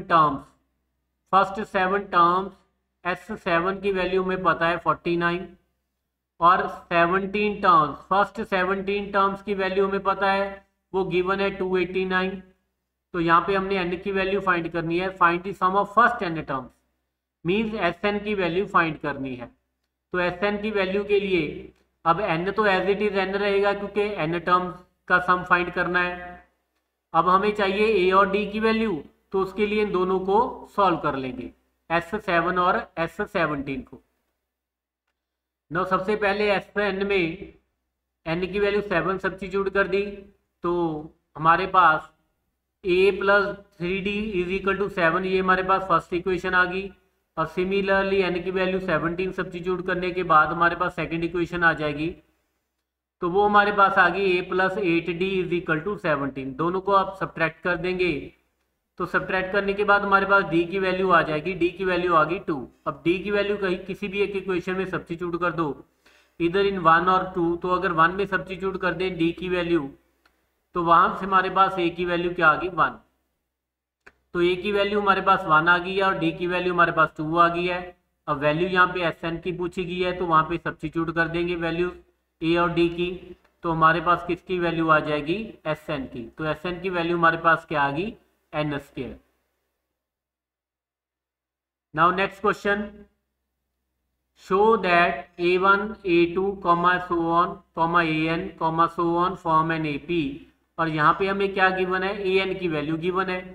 terms S7 की वैल्यू में पता है 49 और 17 टर्म्स, फर्स्ट 17 टर्म्स की वैल्यू में पता है वो गिवन है 289, तो यहाँ पे हमने n की वैल्यू फाइंड करनी है, find the sum of first n terms means Sn की वैल्यू फाइंड करनी है। तो Sn की वैल्यू के लिए अब n तो एज इट इज n रहेगा क्योंकि n टर्म्स का सम फाइंड करना है। अब हमें चाहिए A और D की वैल्यू, तो उसके लिए इन दोनों को सॉल्व कर लेंगे, S7 और S17 को। नो सबसे पहले Sn में n की वैल्यू 7 सब्स्टिट्यूट कर दी तो हमारे पास A plus 3D is equal to 7, ये हमारे पास फर्स्ट इक्वेशन आ गई। और सिमिलरली n की वैल्यू 17 सब्स्टिट्यूट करने के बाद हमारे पास सेकेंड इक्वेशन आ जाएगी, तो वो हमारे पास आ गई A plus 8D is equal to 17। दोनों को आप सब्ट्रैक्ट कर देंगे, तो सब्ट्रैक्ट करने के बाद हमारे पास D की वैल्यू आ जाएगी, D की वैल्यू आ गई 2। अब D की वैल्यू कहीं किसी भी एक इक्वेशन में सब्स्टिट्यूट कर दो, इधर इन 1 और 2, तो अगर 1 में सब्स्टिट्यूट कर दें D की वैल्यू, तो वहां से हमारे पास A की वैल्यू क्या आ गई 1, तो A की वैल्यू हमारे पास 1 आ गई है और D की वैल्यू हमारे पास 2 आ गई है। अब वैल्यू यहाँ पे Sn की पूछी गई है तो वहां पे सब्स्टिट्यूट कर देंगे वैल्यू A और D की, तो हमारे पास किसकी वैल्यू आ जाएगी, Sn की। तो Sn की वैल्यू हमारे पास क्या आ गई, n²। Now next question, show that A1 A2 so on so on form an AP, और यहाँ पे हमें क्या गिवन है, An की वैल्यू गिवन है।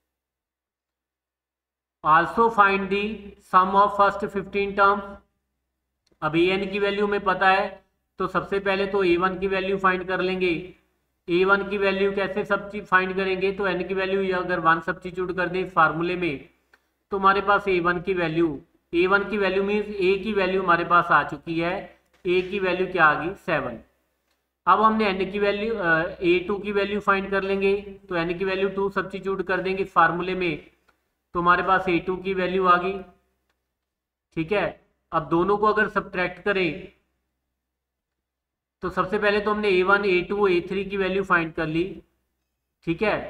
Also find the sum of first 15 terms. अब An की वैल्यू में पता है तो सबसे पहले तो A1 की वैल्यू फाइंड कर लेंगे। A1 की वैल्यू कैसे सब चीज फाइंड करेंगे, तो n की वैल्यू अगर 1 सब्स्टिट्यूट कर दें इस फार्मूले में, तो हमारे पास A1 की वैल्यू मीन्स A की वैल्यू हमारे पास आ चुकी है, A की वैल्यू क्या आ गई 7। अब हमने n की वैल्यू A2 की वैल्यू फाइंड कर लेंगे, तो n की वैल्यू 2 सब्स्टिट्यूट कर देंगे इस फार्मूले में, तो हमारे पास A2 की वैल्यू आ गई। ठीक है, अब दोनों को अगर सब्ट्रैक्ट करें तो सबसे पहले तो हमने A1 A2 A3 की वैल्यू फाइंड कर ली। ठीक है,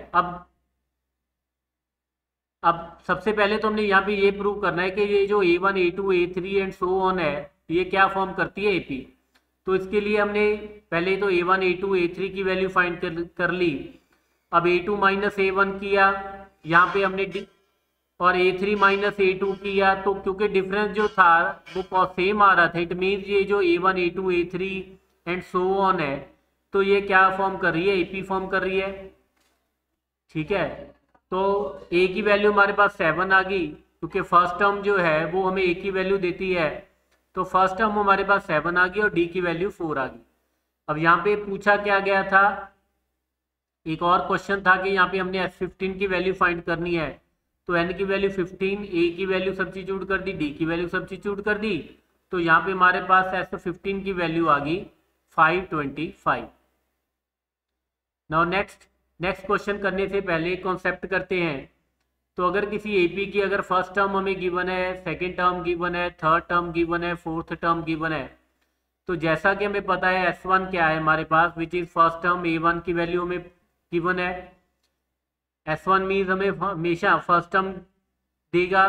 अब सबसे पहले तो हमने यहाँ पे ये प्रूव करना है कि ये जो A1 A2 A3 and so on है ये क्या फॉर्म करती है AP। तो इसके लिए हमने पहले तो A1 A2 A3 की वैल्यू फाइंड कर ली। अब A2 माइनस A1 किया यहाँ पे हमने और A3 माइनस A2 किया, तो क्योंकि डिफरेंस जो था वो सेम आ रहा था, इट मीन्स ये जो A1 A2 A3 and so on है तो ये क्या फॉर्म कर रही है, AP फॉर्म कर रही है। ठीक है, तो A की वैल्यू हमारे पास 7 आ गई क्योंकि फर्स्ट टर्म जो है वो हमें A की वैल्यू देती है, तो फर्स्ट टर्म हमारे पास 7 आ गई और D की वैल्यू 4 आ गई। अब यहाँ पे पूछा क्या गया था, एक और क्वेश्चन था कि यहाँ पे हमने S15 की वैल्यू फाइंड करनी है, तो n की वैल्यू 15, A की वैल्यू सब्स्टिट्यूट कर दी, D की वैल्यू सब्स्टिट्यूट कर दी, तो यहाँ पे हमारे पास S15 की वैल्यू आ गई 525। नाउ नेक्स्ट क्वेश्चन करने से पहले कॉन्सेप्ट करते हैं। तो अगर किसी AP की अगर फर्स्ट टर्म हमें गिवन है, सेकंड टर्म गिवन है, थर्ड टर्म गिवन है, फोर्थ टर्म गिवन है, तो जैसा कि हमें पता है S1 क्या है हमारे पास, which is first term A1 की वैल्यू हमें गिवन है। S1 मीन्स हमें हमेशा फर्स्ट टर्म देगा।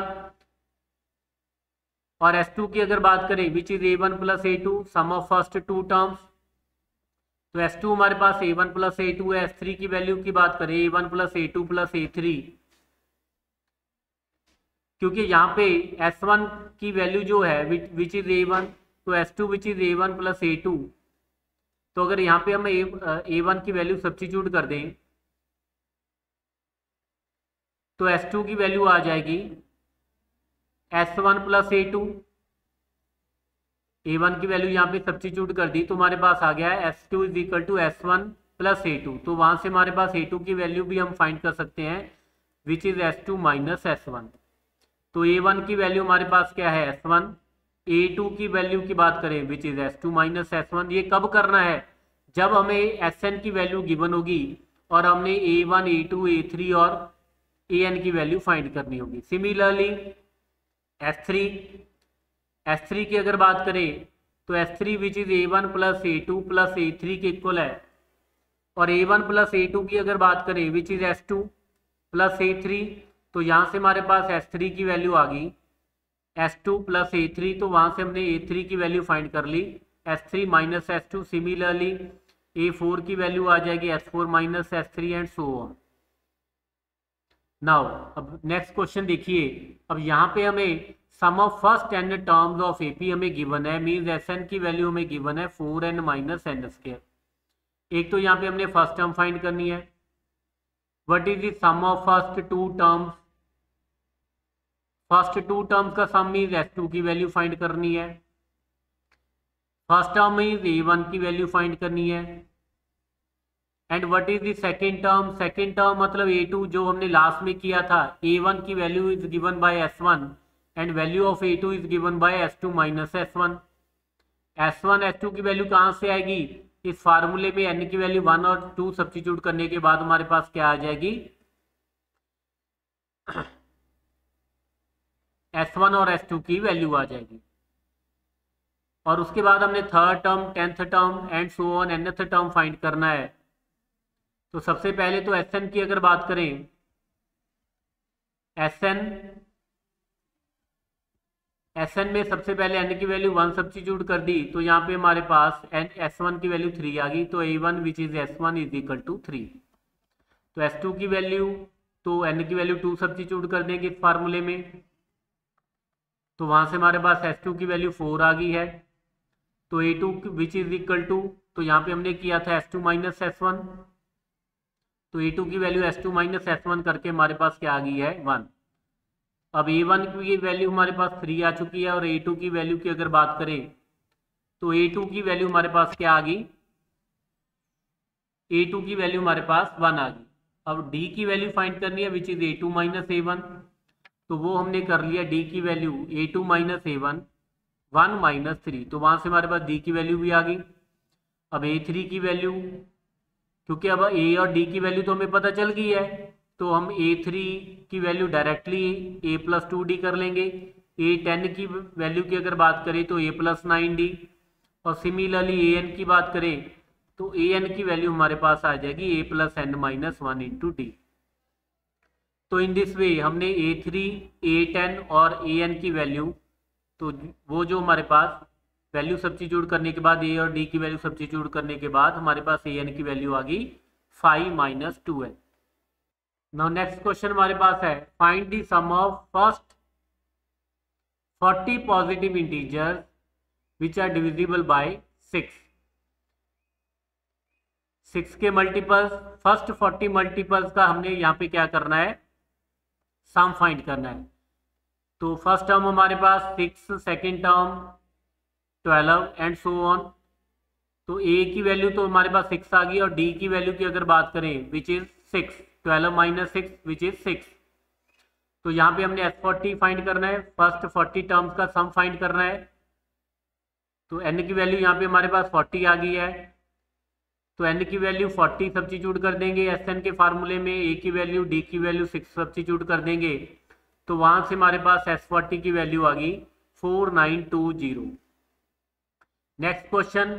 और S2 की अगर बात करें which is A1 plus A2 sum of first 2 terms, तो S2 हमारे पास A1 प्लस A2 है। S3 की वैल्यू की बात करें A1 plus A2 plus A3, क्योंकि यहाँ पे S1 की वैल्यू जो है विच इज A1, तो S2 which is A1 plus A2, तो अगर यहाँ पे हम A1 की वैल्यू सब्स्टिट्यूट कर दें तो S2 की वैल्यू आ जाएगी S1 प्लस A1 की वैल्यू यहाँ पे सब्स्टिट्यूट कर दी तो हमारे पास आ गया है S2 is equal to S1 plus A2। तो वहां से हमारे पास A2 की वैल्यू भी हम फाइंड कर सकते हैं which is S2 minus S1। तो A1 की वैल्यू हमारे पास क्या है S1, A2 की वैल्यू की बात करें which is S2 minus S1। ये कब करना है? जब हमें Sn की वैल्यू गिवन होगी और हमने A1 A2 A3 और An की वैल्यू फाइंड करनी होगी। सिमिलरली S3 की अगर बात करें तो S3 which is A1 plus A2 plus A3 के इक्वल है, और A1 प्लस A2 की अगर बात करें which is S2 plus A3, तो यहाँ से हमारे पास S3 की वैल्यू आ गई S2 प्लस A3, तो वहाँ से हमने A3 की वैल्यू फाइंड कर ली S3 minus S2। Similarly A4 की वैल्यू आ जाएगी S4 minus S3 and so on. Now अब नेक्स्ट क्वेश्चन देखिए। अब यहाँ पे हमें sum of first n terms of AP हमें गिवन है, मीन्स Sn की वैल्यू हमें गिवन है 4n माइनस n स्क्वायर। एक तो यहाँ पे हमने फर्स्ट टर्म फाइंड करनी है, what is the sum of first two terms. First two terms का सम मीन्स S2 की वैल्यू फाइंड करनी है, फर्स्ट टर्म मीन्स A1 की वैल्यू फाइंड करनी है, and what is the second term. Second term मतलब A2 जो हमने लास्ट में किया था, A1 की value is given by S1 and value of A2 is given by S2 minus S1। S1 S2 की वैल्यू कहाँ से आएगी? इस फार्मूले में n की वैल्यू 1 और 2 सब्स्टिट्यूट करने के बाद हमारे पास क्या आ जाएगी S1 और S2 की वैल्यू आ जाएगी। और उसके बाद हमने third term, 10th term and so on nth term find करना है। तो सबसे पहले तो Sn की अगर बात करें, Sn में सबसे पहले n की वैल्यू 1 सब्स्टिट्यूट कर दी तो यहाँ पे हमारे पास S1 की वैल्यू 3 आ गई, तो A1 which is S1 is equal to 3। तो S2 की वैल्यू, तो n की वैल्यू 2 सब्स्टिट्यूट कर देंगे इस फार्मूले में, तो वहां से हमारे पास S2 की वैल्यू 4 आ गई है। तो A2 which is equal to, तो यहाँ पे हमने किया था S2 माइनस S1, तो A2 की वैल्यू S2 माइनस S1 करके हमारे पास क्या आ गई है 1। अब A1 की वैल्यू हमारे पास 3 आ चुकी है, और A2 की वैल्यू की अगर बात करें तो A2 की वैल्यू हमारे पास क्या आ गई, A2 की वैल्यू हमारे पास 1 आ गई। अब D की वैल्यू फाइंड करनी है which is A2 minus A1, तो वो हमने कर लिया D की value A2 minus A1 1 minus 3, तो वहां से हमारे पास D की वैल्यू भी आ गई। अब A3 की वैल्यू, क्योंकि अब A और D की वैल्यू तो हमें पता चल गई है, तो हम A3 की value directly A plus 2D कर लेंगे। A10 की वैल्यू की अगर बात करें तो A प्लस 9D, और सिमिलरली AN की बात करें तो AN की वैल्यू हमारे पास आ जाएगी A plus n minus 1 into D। तो इन दिस वे हमने A3, A10 और AN की वैल्यू, तो वो जो हमारे पास वैल्यू सब्स्टिट्यूट करने के बाद A और D की वैल्यू सब्स्टिट्यूट करने के बाद हमारे पास AN की वैल्यू आ गई 5 minus 2n। Now next question हमारे पास है, find the sum of first 40 positive integers which are divisible by 6। 6 के मल्टीपल्स, फर्स्ट 40 मल्टीपल्स का हमने यहाँ पे क्या करना है, सम फाइंड करना है। तो फर्स्ट टर्म हमारे पास 6, second term 12 and so on. तो A की वैल्यू तो हमारे पास 6 आ गई, और D की वैल्यू की अगर बात करें which is 6, 12 minus 6 which is 6। तो यहाँ पे हमने S40 फाइंड करना है, फर्स्ट 40 टर्म्स का सम फाइंड करना है। तो n की वैल्यू यहाँ पे हमारे पास 40 आ गई है, तो n की वैल्यू 40 सब्स्टिट्यूट कर देंगे Sn के फार्मूले में, A की वैल्यू D की वैल्यू 6 सब्स्टिट्यूट कर देंगे, तो वहां से हमारे पास S40 की वैल्यू आ गई 4920। नेक्स्ट क्वेश्चन,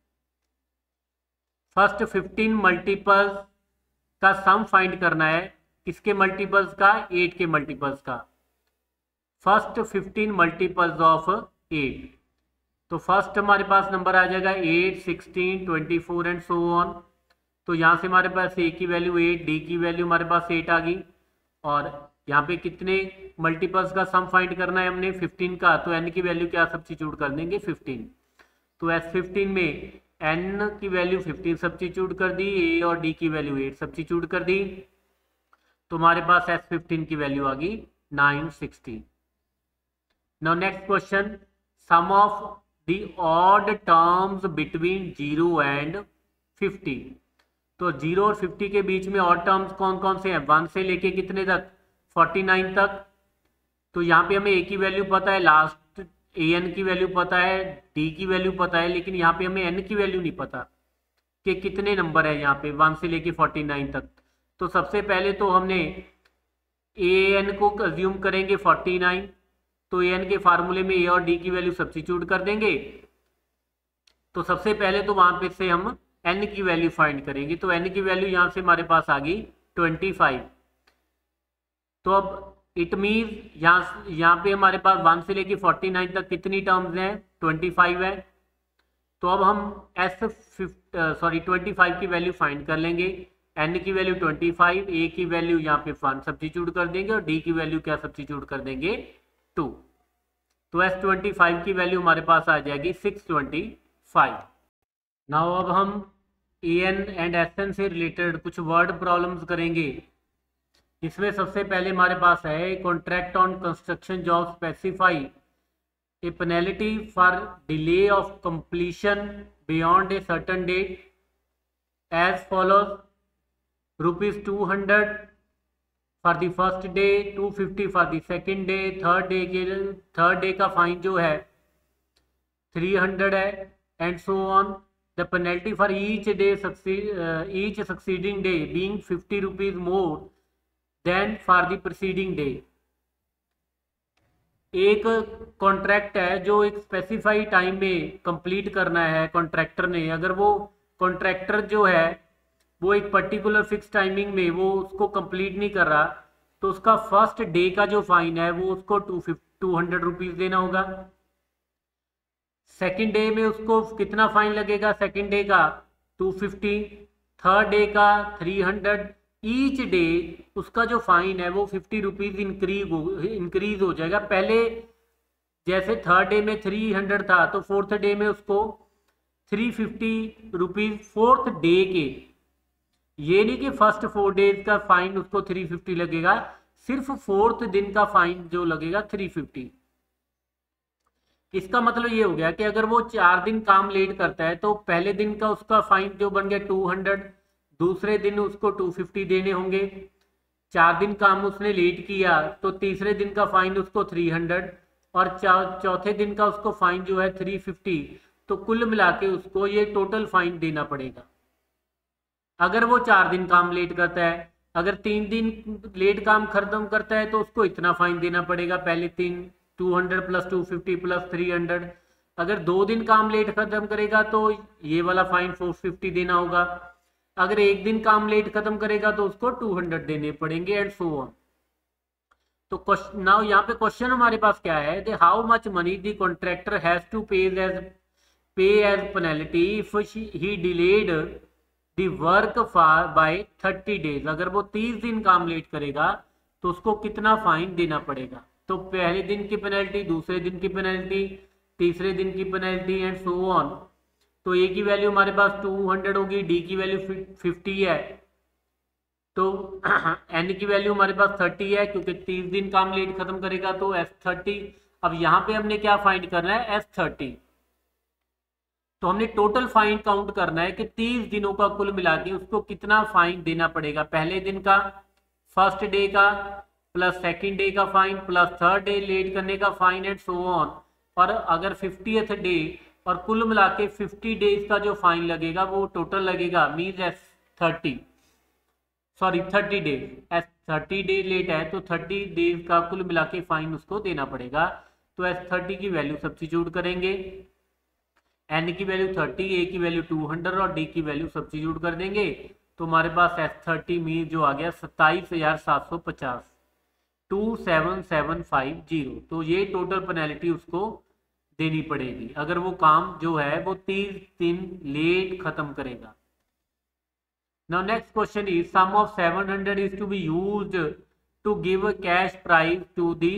फर्स्ट 15 मल्टीपल्स का सम फाइंड करना है, किसके मल्टीपल्स का, 8 के मल्टीपल्स का। फर्स्ट 15 मल्टीपल्स ऑफ 8, तो फर्स्ट हमारे पास नंबर आ जाएगा 8, 16, 24 एंड सो ऑन। तो यहाँ से हमारे पास A की वैल्यू 8, D की वैल्यू हमारे पास 8 आ गई, और यहाँ पे कितने मल्टीपल्स का सम फाइंड करना है हमने 15 का, तो n की वैल्यू क्या सब्स्टिट्यूट कर देंगे 15। तो S15 में n की वैल्यू 15 सब्स्टिट्यूट कर दी, A और D की वैल्यू 8 सब्स्टिट्यूट कर दी, तो हमारे पास S15 की वैल्यू आ गई 960। Now next question, sum of the odd terms between 0 and 50। तो 0 और 50 के बीच में ऑड टर्म्स कौन कौन से हैं? 1 से लेके कितने तक? 49 तक। तो यहाँ पे हमें ए की वैल्यू पता है, लास्ट ए एन की वैल्यू पता है, डी की वैल्यू पता है, लेकिन यहाँ पे हमें एन की वैल्यू नहीं पता कि कितने नंबर है यहाँ पे 1 से लेके 49 तक। तो सबसे पहले तो हमने ए एन को अज्यूम करेंगे 49, तो ए एन के फार्मूले में ए और डी की वैल्यू सब्स्टिट्यूट कर देंगे। तो सबसे पहले तो वहां पे से हम एन की वैल्यू फाइंड करेंगे। तो एन की वैल्यू यहाँ से हमारे पास आ गई 25। तो अब इट मीन यहाँ पे हमारे पास 1 से लेके 49 तक कितनी टर्म्स हैं? 25 है। तो अब हम S 25 की वैल्यू फाइंड कर लेंगे। एन की वैल्यू 25, ए की वैल्यू यहाँ पे 1 सब्स्टिट्यूट कर देंगे और डी की वैल्यू क्या सब्स्टिट्यूट कर देंगे? 2। तो S 25 की वैल्यू हमारे पास आ जाएगी 625। नाउ अब हम A N and S N से रिलेटेड कुछ वर्ड प्रॉब्लम्स करेंगे। इसमें सबसे पहले हमारे पास है contract on construction job specify a penalty for delay of completion beyond a certain date as follows: ₹200 for the first day, 250 for the second day, third day का फाइन जो है 300 है, and so on. The penalty for each succeeding day being ₹50 more than for the preceding day. एक कॉन्ट्रैक्ट है जो एक स्पेसिफाइड टाइम में कंप्लीट करना है कॉन्ट्रैक्टर ने। अगर वो कॉन्ट्रैक्टर जो है वो एक पर्टिकुलर फिक्स टाइमिंग में वो उसको कंप्लीट नहीं कर रहा, तो उसका फर्स्ट डे का जो फाइन है वो उसको 200 देना होगा। सेकेंड डे में उसको कितना फाइन लगेगा? सेकेंड डे का 250, थर्ड डे का 300। ईच डे उसका जो फाइन है वो ₹50 इंक्रीज हो जाएगा। पहले जैसे थर्ड डे में 300 था, तो फोर्थ डे में उसको ₹350 फोर्थ डे के। ये नहीं कि फर्स्ट 4 डेज का फाइन उसको 350 लगेगा, सिर्फ फोर्थ दिन का फाइन जो लगेगा 350। इसका मतलब ये हो गया कि अगर वो 4 दिन काम लेट करता है तो पहले दिन का उसका फाइन जो बन गया 200, दूसरे दिन उसको 250 देने होंगे। 4 दिन काम उसने लेट किया तो तीसरे दिन का फाइन उसको 300 और चौथे दिन का उसको फाइन जो है 350। तो कुल मिला के उसको ये टोटल फाइन देना पड़ेगा। अगर वो 4 दिन काम लेट करता है, अगर 3 दिन लेट काम खत्म करता है तो उसको इतना फाइन देना पड़ेगा, पहले 200 प्लस 250 प्लस 300। अगर 2 दिन काम लेट खत्म करेगा तो ये वाला फाइन 450 देना होगा। अगर 1 दिन काम लेट खत्म करेगा तो उसको 200 देने पड़ेंगे, एंड सो ऑन। तो नाउ यहाँ पे क्वेश्चन हमारे पास क्या है? How much money the contractor has to pay as penalty if he delayed the work by 30 days. अगर वो 30 दिन काम लेट करेगा तो उसको कितना फाइन देना पड़ेगा? तो पहले दिन की पेनल्टी, दूसरे दिन की पेनल्टी, तीसरे दिन की पेनल्टी, एंड सो ऑन। तो ए की वैल्यू हमारे पास 200 होगी, डी की वैल्यू 50 है, तो एन की वैल्यू हमारे पास 30 है क्योंकि 30 दिन काम लेट खत्म करेगा, तो S30। अब यहाँ पे हमने क्या फाइंड करना है? S30। तो हमने टोटल फाइन काउंट करना है कि 30 दिनों का कुल मिला के उसको कितना फाइन देना पड़ेगा। पहले दिन का, फर्स्ट डे का, प्लस सेकेंड डे का fine, plus third day late करने का फाइन, एंड सो ऑन। और अगर 50th डे, और कुल मिला के 50 डेज का जो फाइन लगेगा वो टोटल लगेगा means S30 30 days. S30 day late है तो 30 डेज का कुल मिला के फाइन उसको देना पड़ेगा। तो S30 की वैल्यू सब्स्टिट्यूट करेंगे, एन की वैल्यू 30, ए की वैल्यू 200 और डी की वैल्यू सब्स्टिट्यूट कर देंगे। तो हमारे पास S30 मीन जो आ गया 27,750, 27750। तो ये टोटल पेनल्टी उसको देनी पड़ेगी अगर वो काम जो है वो 30 दिन लेट खत्म करेगा। Now next question is sum of 700 is to be used to give cash prize to the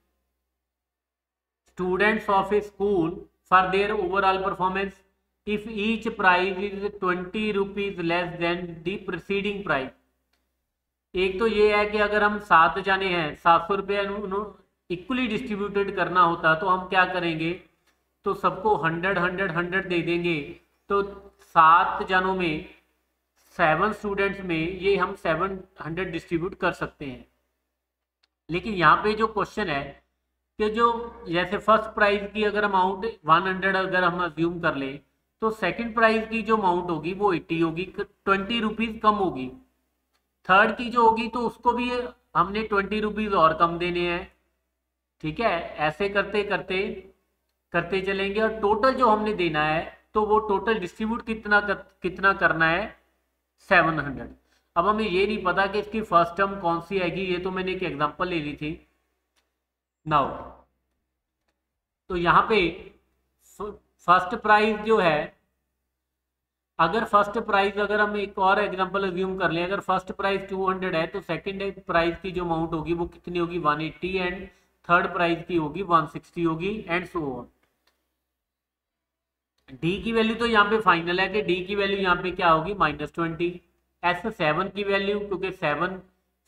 students of a school for their overall performance if each price is ₹20 less than the preceding price। एक तो ये है कि अगर हम 7 जाने हैं, 700 रुपये इक्वली डिस्ट्रीब्यूटेड करना होता तो हम क्या करेंगे, तो सबको 100 दे देंगे। तो 7 जनों में 7 स्टूडेंट्स में ये हम 700 डिस्ट्रीब्यूट कर सकते हैं। लेकिन यहाँ पे जो क्वेश्चन है कि जो जैसे फर्स्ट प्राइज की अगर अमाउंट 100 अगर हम अज्यूम कर ले, तो सेकंड प्राइज की जो अमाउंट होगी वो 80 होगी, 20 रुपीज कम होगी। थर्ड की जो होगी तो उसको भी हमने 20 रुपीज और कम देने हैं। ठीक है, ऐसे करते करते करते चलेंगे और टोटल जो हमने देना है तो वो टोटल डिस्ट्रीब्यूट कितना करना है, 700। अब हमें ये नहीं पता कि इसकी फर्स्ट टर्म कौन सी आएगी, ये तो मैंने एक एग्जांपल ले ली थी। नाउ तो यहाँ पे फर्स्ट प्राइज जो है, अगर फर्स्ट प्राइज अगर हम एक और एग्जांपल अज्यूम कर लें, अगर फर्स्ट प्राइज 200 है तो सेकंड प्राइज की जो अमाउंट होगी वो कितनी होगी, 180, एंड थर्ड प्राइज की होगी 160 होगी, एंड सो ऑन। डी की वैल्यू तो यहाँ पे फाइनल है कि डी की वैल्यू यहाँ पे क्या होगी, -20। ऐसे 7 की वैल्यू, क्योंकि 7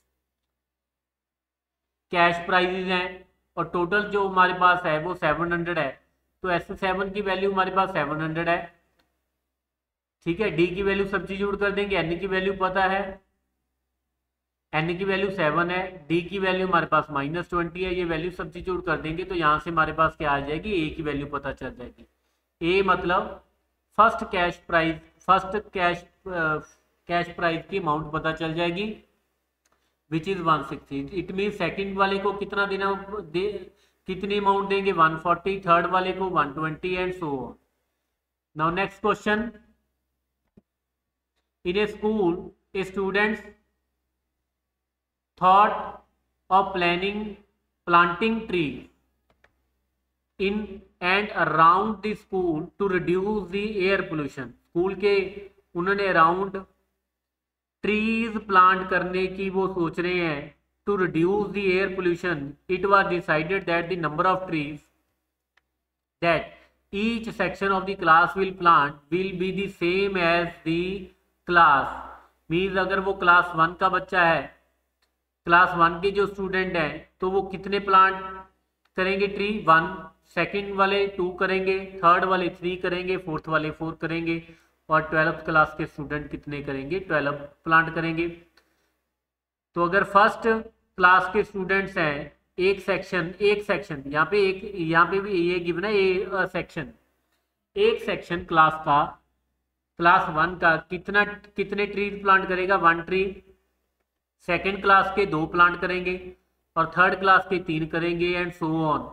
कैश प्राइजेज हैं और टोटल जो हमारे पास है वो 700 है, तो ऐसे 7 की वैल्यू हमारे पास 700 है। ठीक है, डी की वैल्यू सब्स्टिट्यूट कर देंगे, एन की वैल्यू पता है, एन की वैल्यू 7 है, डी की वैल्यू हमारे पास -20 है, ये वैल्यू सब्स्टिट्यूट कर देंगे तो यहाँ से हमारे पास क्या आ जाएगी, ए की वैल्यू पता चल जाएगी। ए मतलब first cash price, first cash price की अमाउंट पता चल जाएगी, which is 160। It mean second वाले को कितना देना कितनी अमाउंट देंगे, 140, थर्ड वाले को 120, and so on. Now next question, in a school a students thought of planting trees in and around the school to reduce the air pollution। School के उन्होंने अराउंड ट्रीज प्लांट करने की वो सोच रहे हैं, to reduce the air pollution. It was decided that the number of trees that each section of the class will plant will be the same as the class. Means अगर वो क्लास 1 का बच्चा है, क्लास 1 के जो स्टूडेंट हैं, तो वो कितने प्लांट करेंगे, ट्री 1, सेकंड वाले 2 करेंगे, थर्ड वाले 3 करेंगे, फोर्थ वाले 4 करेंगे, और 12th क्लास के स्टूडेंट कितने करेंगे, 12 प्लांट करेंगे। तो अगर फर्स्ट क्लास के स्टूडेंट्स हैं, एक सेक्शन यहाँ पे भी ये गिवन है, एक सेक्शन क्लास 1 का कितने ट्रीज प्लांट करेगा, 1 ट्री। सेकेंड क्लास के 2 प्लांट करेंगे और थर्ड क्लास के 3 करेंगे, एंड सो ऑन।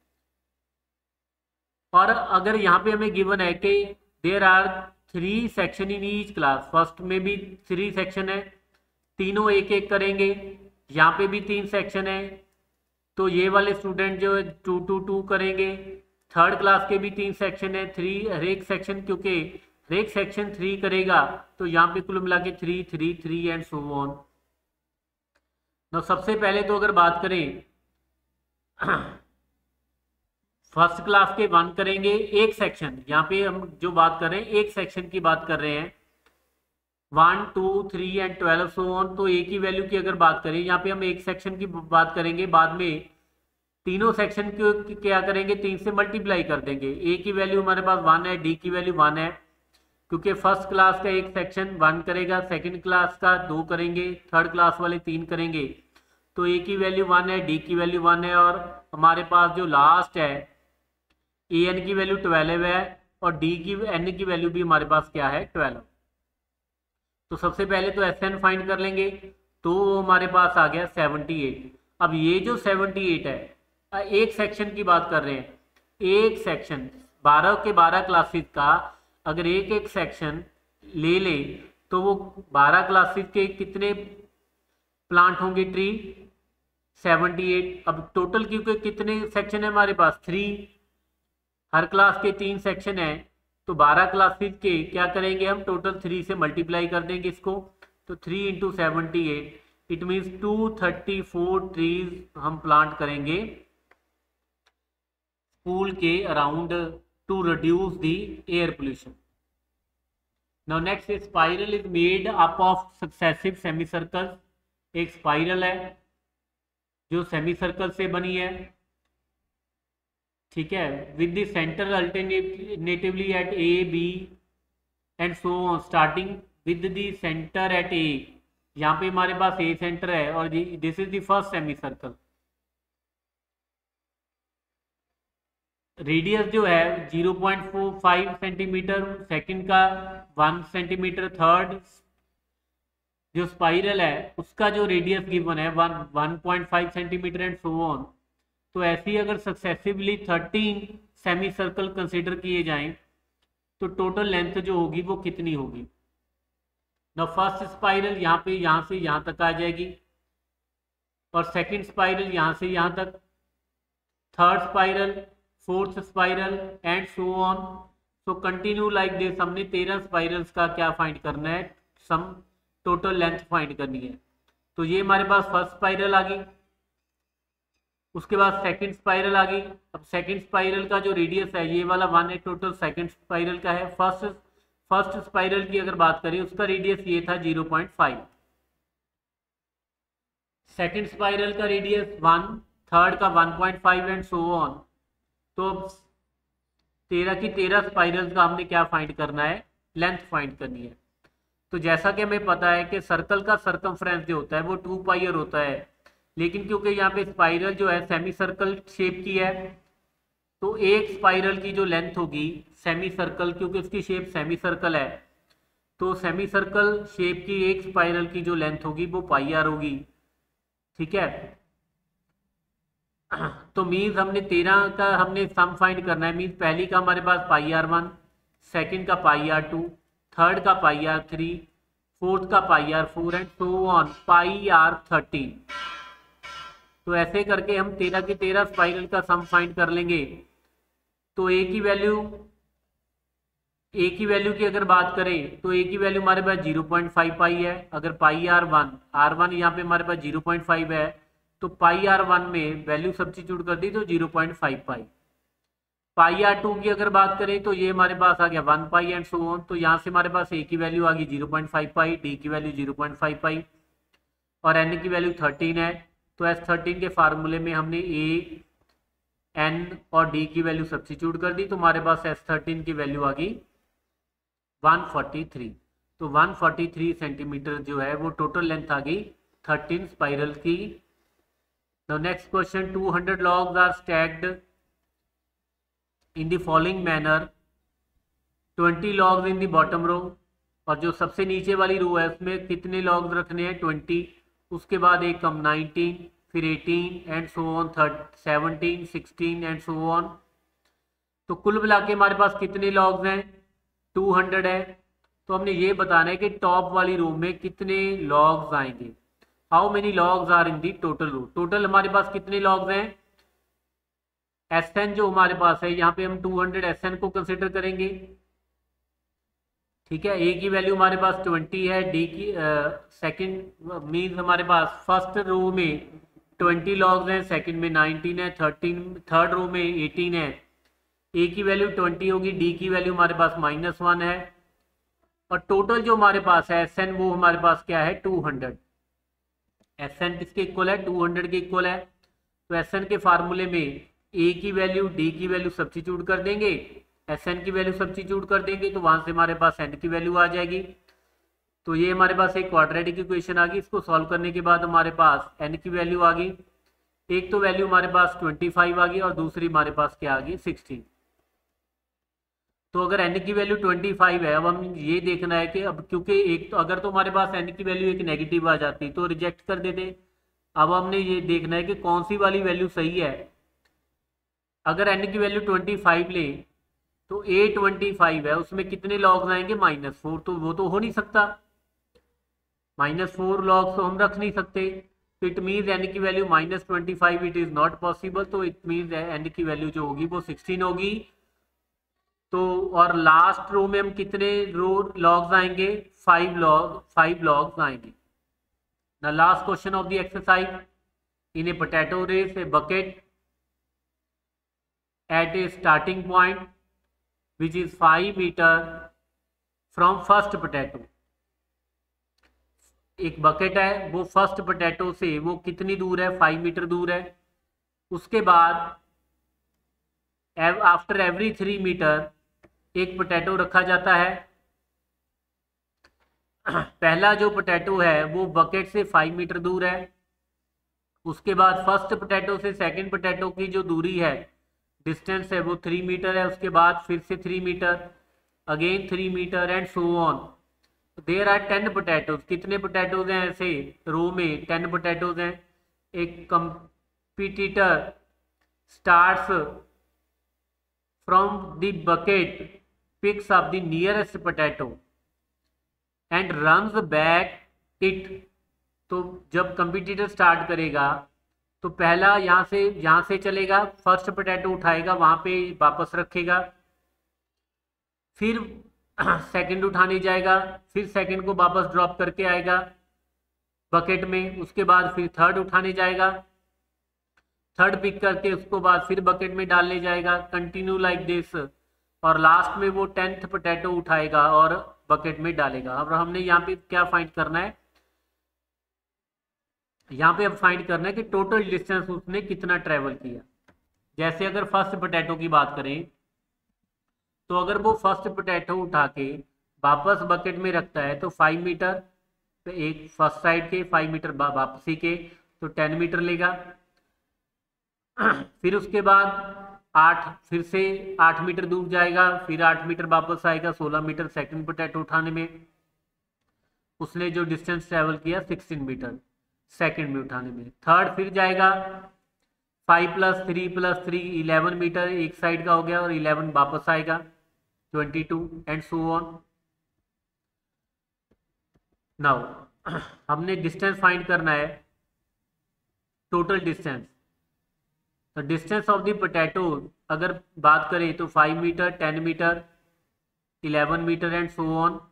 और अगर यहाँ पे हमें गिवन है कि there are 3 section in each class, first में भी 3 सेक्शन है, तीनों एक एक करेंगे, यहाँ पे भी 3 सेक्शन है, तो ये वाले स्टूडेंट जो है 2 करेंगे, थर्ड क्लास के भी 3 सेक्शन है, 3 हर एक सेक्शन, क्योंकि हर एक सेक्शन 3 करेगा तो यहाँ पे कुल मिला के 3 3 3 एंड सो ऑन। तो सबसे पहले तो अगर बात करें फर्स्ट क्लास के 1 करेंगे, एक सेक्शन, यहाँ पे हम जो बात कर रहे हैं एक सेक्शन की बात कर रहे हैं, 1 2 3 एंड 12 सो ऑन। तो ए की वैल्यू की अगर बात करें, यहाँ पे हम एक सेक्शन की बात करेंगे, बाद में तीनों सेक्शन को क्या करेंगे, 3 से मल्टीप्लाई कर देंगे। ए की वैल्यू हमारे पास 1 है, डी की वैल्यू 1 है, क्योंकि फर्स्ट क्लास का एक सेक्शन 1 करेगा, सेकंड क्लास का 2 करेंगे, थर्ड क्लास वाले 3 करेंगे, तो ए की वैल्यू 1 है, डी की वैल्यू 1 है, और हमारे पास जो लास्ट है ए एन की वैल्यू 12 है, और डी की एन की वैल्यू भी हमारे पास क्या है, 12। तो सबसे पहले तो एस एन फाइंड कर लेंगे, तो हमारे पास आ गया 78। अब ये जो 78 है, एक सेक्शन की बात कर रहे हैं, एक सेक्शन 12 के 12 क्लासेस का अगर एक एक सेक्शन ले ले तो वो 12 क्लासेस के कितने प्लांट होंगे, ट्री 78। अब टोटल क्योंकि कितने सेक्शन है हमारे पास, 3, हर क्लास के 3 सेक्शन है, तो 12 क्लासेस के क्या करेंगे हम, टोटल 3 से मल्टीप्लाई कर देंगे इसको, तो 3 × 78, इट मीन्स 234 ट्रीज हम प्लांट करेंगे स्कूल के around to reduce the air pollution. Now next, spiral is made up of successive semi circles एक स्पाइरल है जो सेमी सर्कल से बनी है, ठीक है, with the centre alternatively at A B and so on starting with the centre at A. यहाँ पे हमारे पास ए सेंटर है और this is the first semi circle. Radius जो है 0.45 सेंटीमीटर, सेकंड का 1 सेंटीमीटर, थर्ड जो स्पाइरल है उसका जो रेडियस गिवन है 1.5 सेंटीमीटर एंड सो ऑन। तो ऐसी अगर सक्सेसिवली 13 सेमी सर्कल कंसिडर किए जाएं तो टोटल लेंथ जो होगी वो कितनी होगी। ना फर्स्ट स्पाइरल यहाँ पे यहाँ से यहाँ तक आ जाएगी और सेकंड स्पाइरल यहाँ से यहाँ तक, third spiral, fourth spiral and so on. So continue like this. हमने 13 स्पाइरल्स का क्या फाइंड करना है, सम टोटल लेंथ फाइंड करनी है। तो ये हमारे पास फर्स्ट स्पाइरल आ गई, उसके बाद सेकंड स्पाइरल आ गई। अब सेकंड स्पाइरल का जो रेडियस है ये वाला 1 है, टोटल सेकंड स्पाइरल का है। फर्स्ट स्पाइरल की अगर बात करें उसका रेडियस ये था 0.5, सेकंड स्पाइरल का रेडियस 1, थर्ड का 1.5 एंड सो ऑन। तो 13 की 13 स्पाइरल्स का हमने क्या फाइंड करना है, लेंथ फाइंड करनी है। तो जैसा कि हमें पता है कि सर्कल का सरकमफ्रेंस जो होता है वो 2 पाई आर होता है, लेकिन क्योंकि यहाँ पे स्पाइरल जो है सेमी सर्कल शेप की है तो एक स्पाइरल की जो लेंथ होगी सेमी सर्कल, क्योंकि उसकी शेप सेमी सर्कल है तो सेमी सर्कल शेप की एक स्पाइरल की जो लेंथ होगी वो पाई आर होगी, ठीक है। तो मीन्स हमने 13 का हमने सम फाइंड करना है। मीन्स पहली का हमारे पास पाई आर 1, सेकेंड का पाई आर 2, थर्ड का पाई आर 3, फोर्थ का pi R 4 and so on pi R 13। तो ऐसे करके हम 13 की 13 स्पाइरल का सम फाइंड कर लेंगे। तो ए की वैल्यू की अगर बात करें तो ए की वैल्यू हमारे पास 0.5 पाई है। अगर पाई R1 यहाँ पे हमारे पास 0.5 है तो पाई R1 में वैल्यू सब्स्टिट्यूट कर दी तो 0.5 पाई। पाई R2 की अगर बात करें तो ये हमारे पास आ गया 1 पाई एंड सो ऑन। तो यहाँ से हमारे पास ए की वैल्यू आ गई 0.5 पाई, डी की वैल्यू 0.5 पाई और एन की वैल्यू 13 है। तो S13 के फार्मूले में हमने ए, एन और डी की वैल्यू सब्स्टिट्यूट कर दी तो हमारे पास S13 की वैल्यू आ गई 143। तो 143 सेंटीमीटर जो है वो टोटल लेंथ आ गई 13 स्पाइरल की। The next question, 200 logs are stacked in the following manner, 20 logs in the bottom row, और जो सबसे नीचे वाली रो है उसमें कितने लॉग्स रखने हैं 20, उसके बाद एक कम 19, फिर 18 and so on, 17, 16 and so on. तो कुल मिला के हमारे पास कितने लॉग्स हैं 200 है। तो हमने ये बताना है कि टॉप वाली रो में कितने लॉग्स आएंगे, how many logs are in the total row. Total हमारे पास कितने लॉग्स हैं, Sn जो हमारे पास है यहाँ पे हम 200 Sn को कंसिडर करेंगे, ठीक है। ए की वैल्यू हमारे पास 20 है, डी की सेकंड मीन्स हमारे पास फर्स्ट रो में 20 लॉग्स हैं, सेकंड में 19 है, थर्ड रो में 18 है। ए की वैल्यू 20 होगी, डी की वैल्यू हमारे पास -1 है और टोटल जो हमारे पास है Sn वो हमारे पास क्या है 200। Sn किसके इक्वल है 200 के इक्वल है। तो Sn के फार्मूले में ए की वैल्यू, डी की वैल्यू सब्स्टिट्यूट कर देंगे, Sn की वैल्यू सब्स्टिट्यूट कर देंगे तो वहां से हमारे पास n की वैल्यू आ जाएगी। तो ये हमारे पास एक क्वाड्रेटिक इक्वेशन आ गई। इसको सॉल्व करने के बाद हमारे पास n की वैल्यू आ गई, एक तो वैल्यू हमारे पास 25 आ गई और दूसरी हमारे पास क्या आ गई 16। तो अगर n की वैल्यू 25 है, अब हम ये देखना है कि अब क्योंकि एक तो अगर तो हमारे पास n की वैल्यू एक नेगेटिव आ जाती तो रिजेक्ट कर देते। अब हमने ये देखना है कि कौन सी वाली वैल्यू सही है। अगर n की वैल्यू 25 ले तो A25 है, उसमें कितने लॉग्स आएंगे -4, तो वो तो हो नहीं सकता, -4 लॉग्स तो हम रख नहीं सकते। तो इट मीन्स n की value -25 it is not possible. तो इट मीन्स n की वैल्यू जो होगी वो 16 होगी। तो और लास्ट रो में हम कितने लॉग्स आएंगे 5 लॉग्स आएंगे। The last question of the exercise, in a potato race a bucket at a starting point which is 5 meter from first potato, एक बकेट है, वो फर्स्ट पोटैटो से वो कितनी दूर है, 5 मीटर दूर है। उसके बाद आफ्टर एवरी 3 मीटर एक पोटैटो रखा जाता है। पहला जो पोटैटो है वो बकेट से 5 मीटर दूर है। उसके बाद फर्स्ट पोटैटो से सेकंड पोटैटो की जो दूरी है, डिस्टेंस है, वो 3 मीटर है। उसके बाद फिर से 3 metre, again 3 metre and so on. There are 10 potatoes. कितने पोटैटोज हैं ऐसे रो में? 10 पोटैटोज हैं। एक competitor starts from the bucket, picks up the nearest potato and runs back it. तो जब कंपटीटर स्टार्ट करेगा तो पहला यहाँ से चलेगा, फर्स्ट पोटैटो उठाएगा, वहां पे वापस रखेगा, फिर सेकंड उठाने जाएगा, फिर सेकंड को वापस ड्रॉप करके आएगा बकेट में। उसके बाद फिर थर्ड उठाने जाएगा, थर्ड पिक करके उसको बाद फिर बकेट में डालने जाएगा, कंटिन्यू लाइक दिस। और लास्ट में वो 10th पोटैटो उठाएगा और बकेट में डालेगा। अब हमने यहाँ पे क्या फाइंड करना है? यहाँ पे अब फाइंड करना है कि टोटल डिस्टेंस उसने कितना ट्रेवल किया। जैसे अगर फर्स्ट पोटैटो की बात करें तो अगर वो फर्स्ट पोटैटो उठा के वापस बकेट में रखता है तो 5 मीटर, तो एक फर्स्ट साइड के 5 मीटर वापसी के, तो 10 मीटर लेगा। फिर उसके बाद 8, फिर से 8 मीटर दूर जाएगा, फिर 8 मीटर वापस आएगा, 16 मीटर सेकंड पोटैटो उठाने में। उसने जो डिस्टेंस ट्रेवल किया 16 मीटर सेकंड में उठाने में। थर्ड फिर जाएगा 5 + 3 + 3 11 मीटर एक साइड का हो गया, और 11 वापस आएगा 22 एंड सो ऑन। नाउ हमने डिस्टेंस फाइंड करना है, टोटल डिस्टेंस। तो डिस्टेंस ऑफ द पोटैटो अगर बात करें तो 5 metre, 10 metre, 11 metre and so on.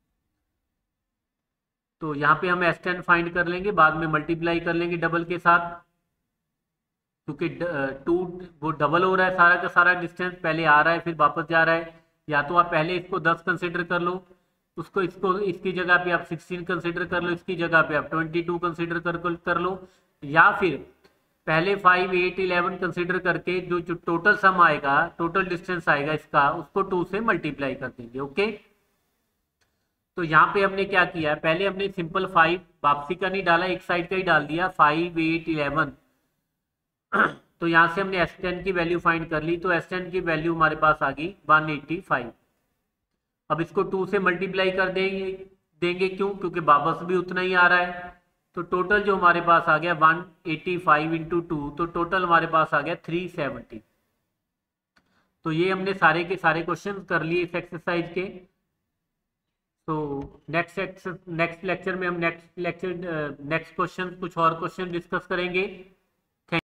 तो यहाँ पे हम S10 फाइंड कर लेंगे, बाद में मल्टीप्लाई कर लेंगे डबल के साथ, क्योंकि 2 वो डबल हो रहा है सारा का सारा डिस्टेंस, पहले आ रहा है फिर वापस जा रहा है। या तो आप पहले इसको 10 कंसिडर कर लो, इसको इसकी जगह पे आप 16 कंसिडर कर लो, इसकी जगह पे आप 22 कंसिडर कर लो, या फिर पहले 5, 8, 11 कंसिडर करके जो टोटल सम आएगा, टोटल डिस्टेंस आएगा इसका, उसको 2 से मल्टीप्लाई कर देंगे। ओके, तो यहाँ पे हमने क्या किया है, पहले हमने सिंपल 5 वापसी का नहीं डाला, एक साइड का ही डाल दिया, 5, 8, 11। तो यहाँ से हमने S10 की वैल्यू फाइंड कर ली, तो S10 की वैल्यू हमारे पास आ गई 185। अब इसको 2 से मल्टीप्लाई कर देंगे क्यों? क्योंकि वापस भी उतना ही आ रहा है। तो टोटल जो हमारे पास आ गया 185 × 2, तो टोटल हमारे पास आ गया 370। तो ये हमने सारे के सारे क्वेश्चन कर लिए इस एक्सरसाइज के। तो नेक्स्ट लेक्चर में हम नेक्स्ट क्वेश्चन, कुछ और क्वेश्चन डिस्कस करेंगे।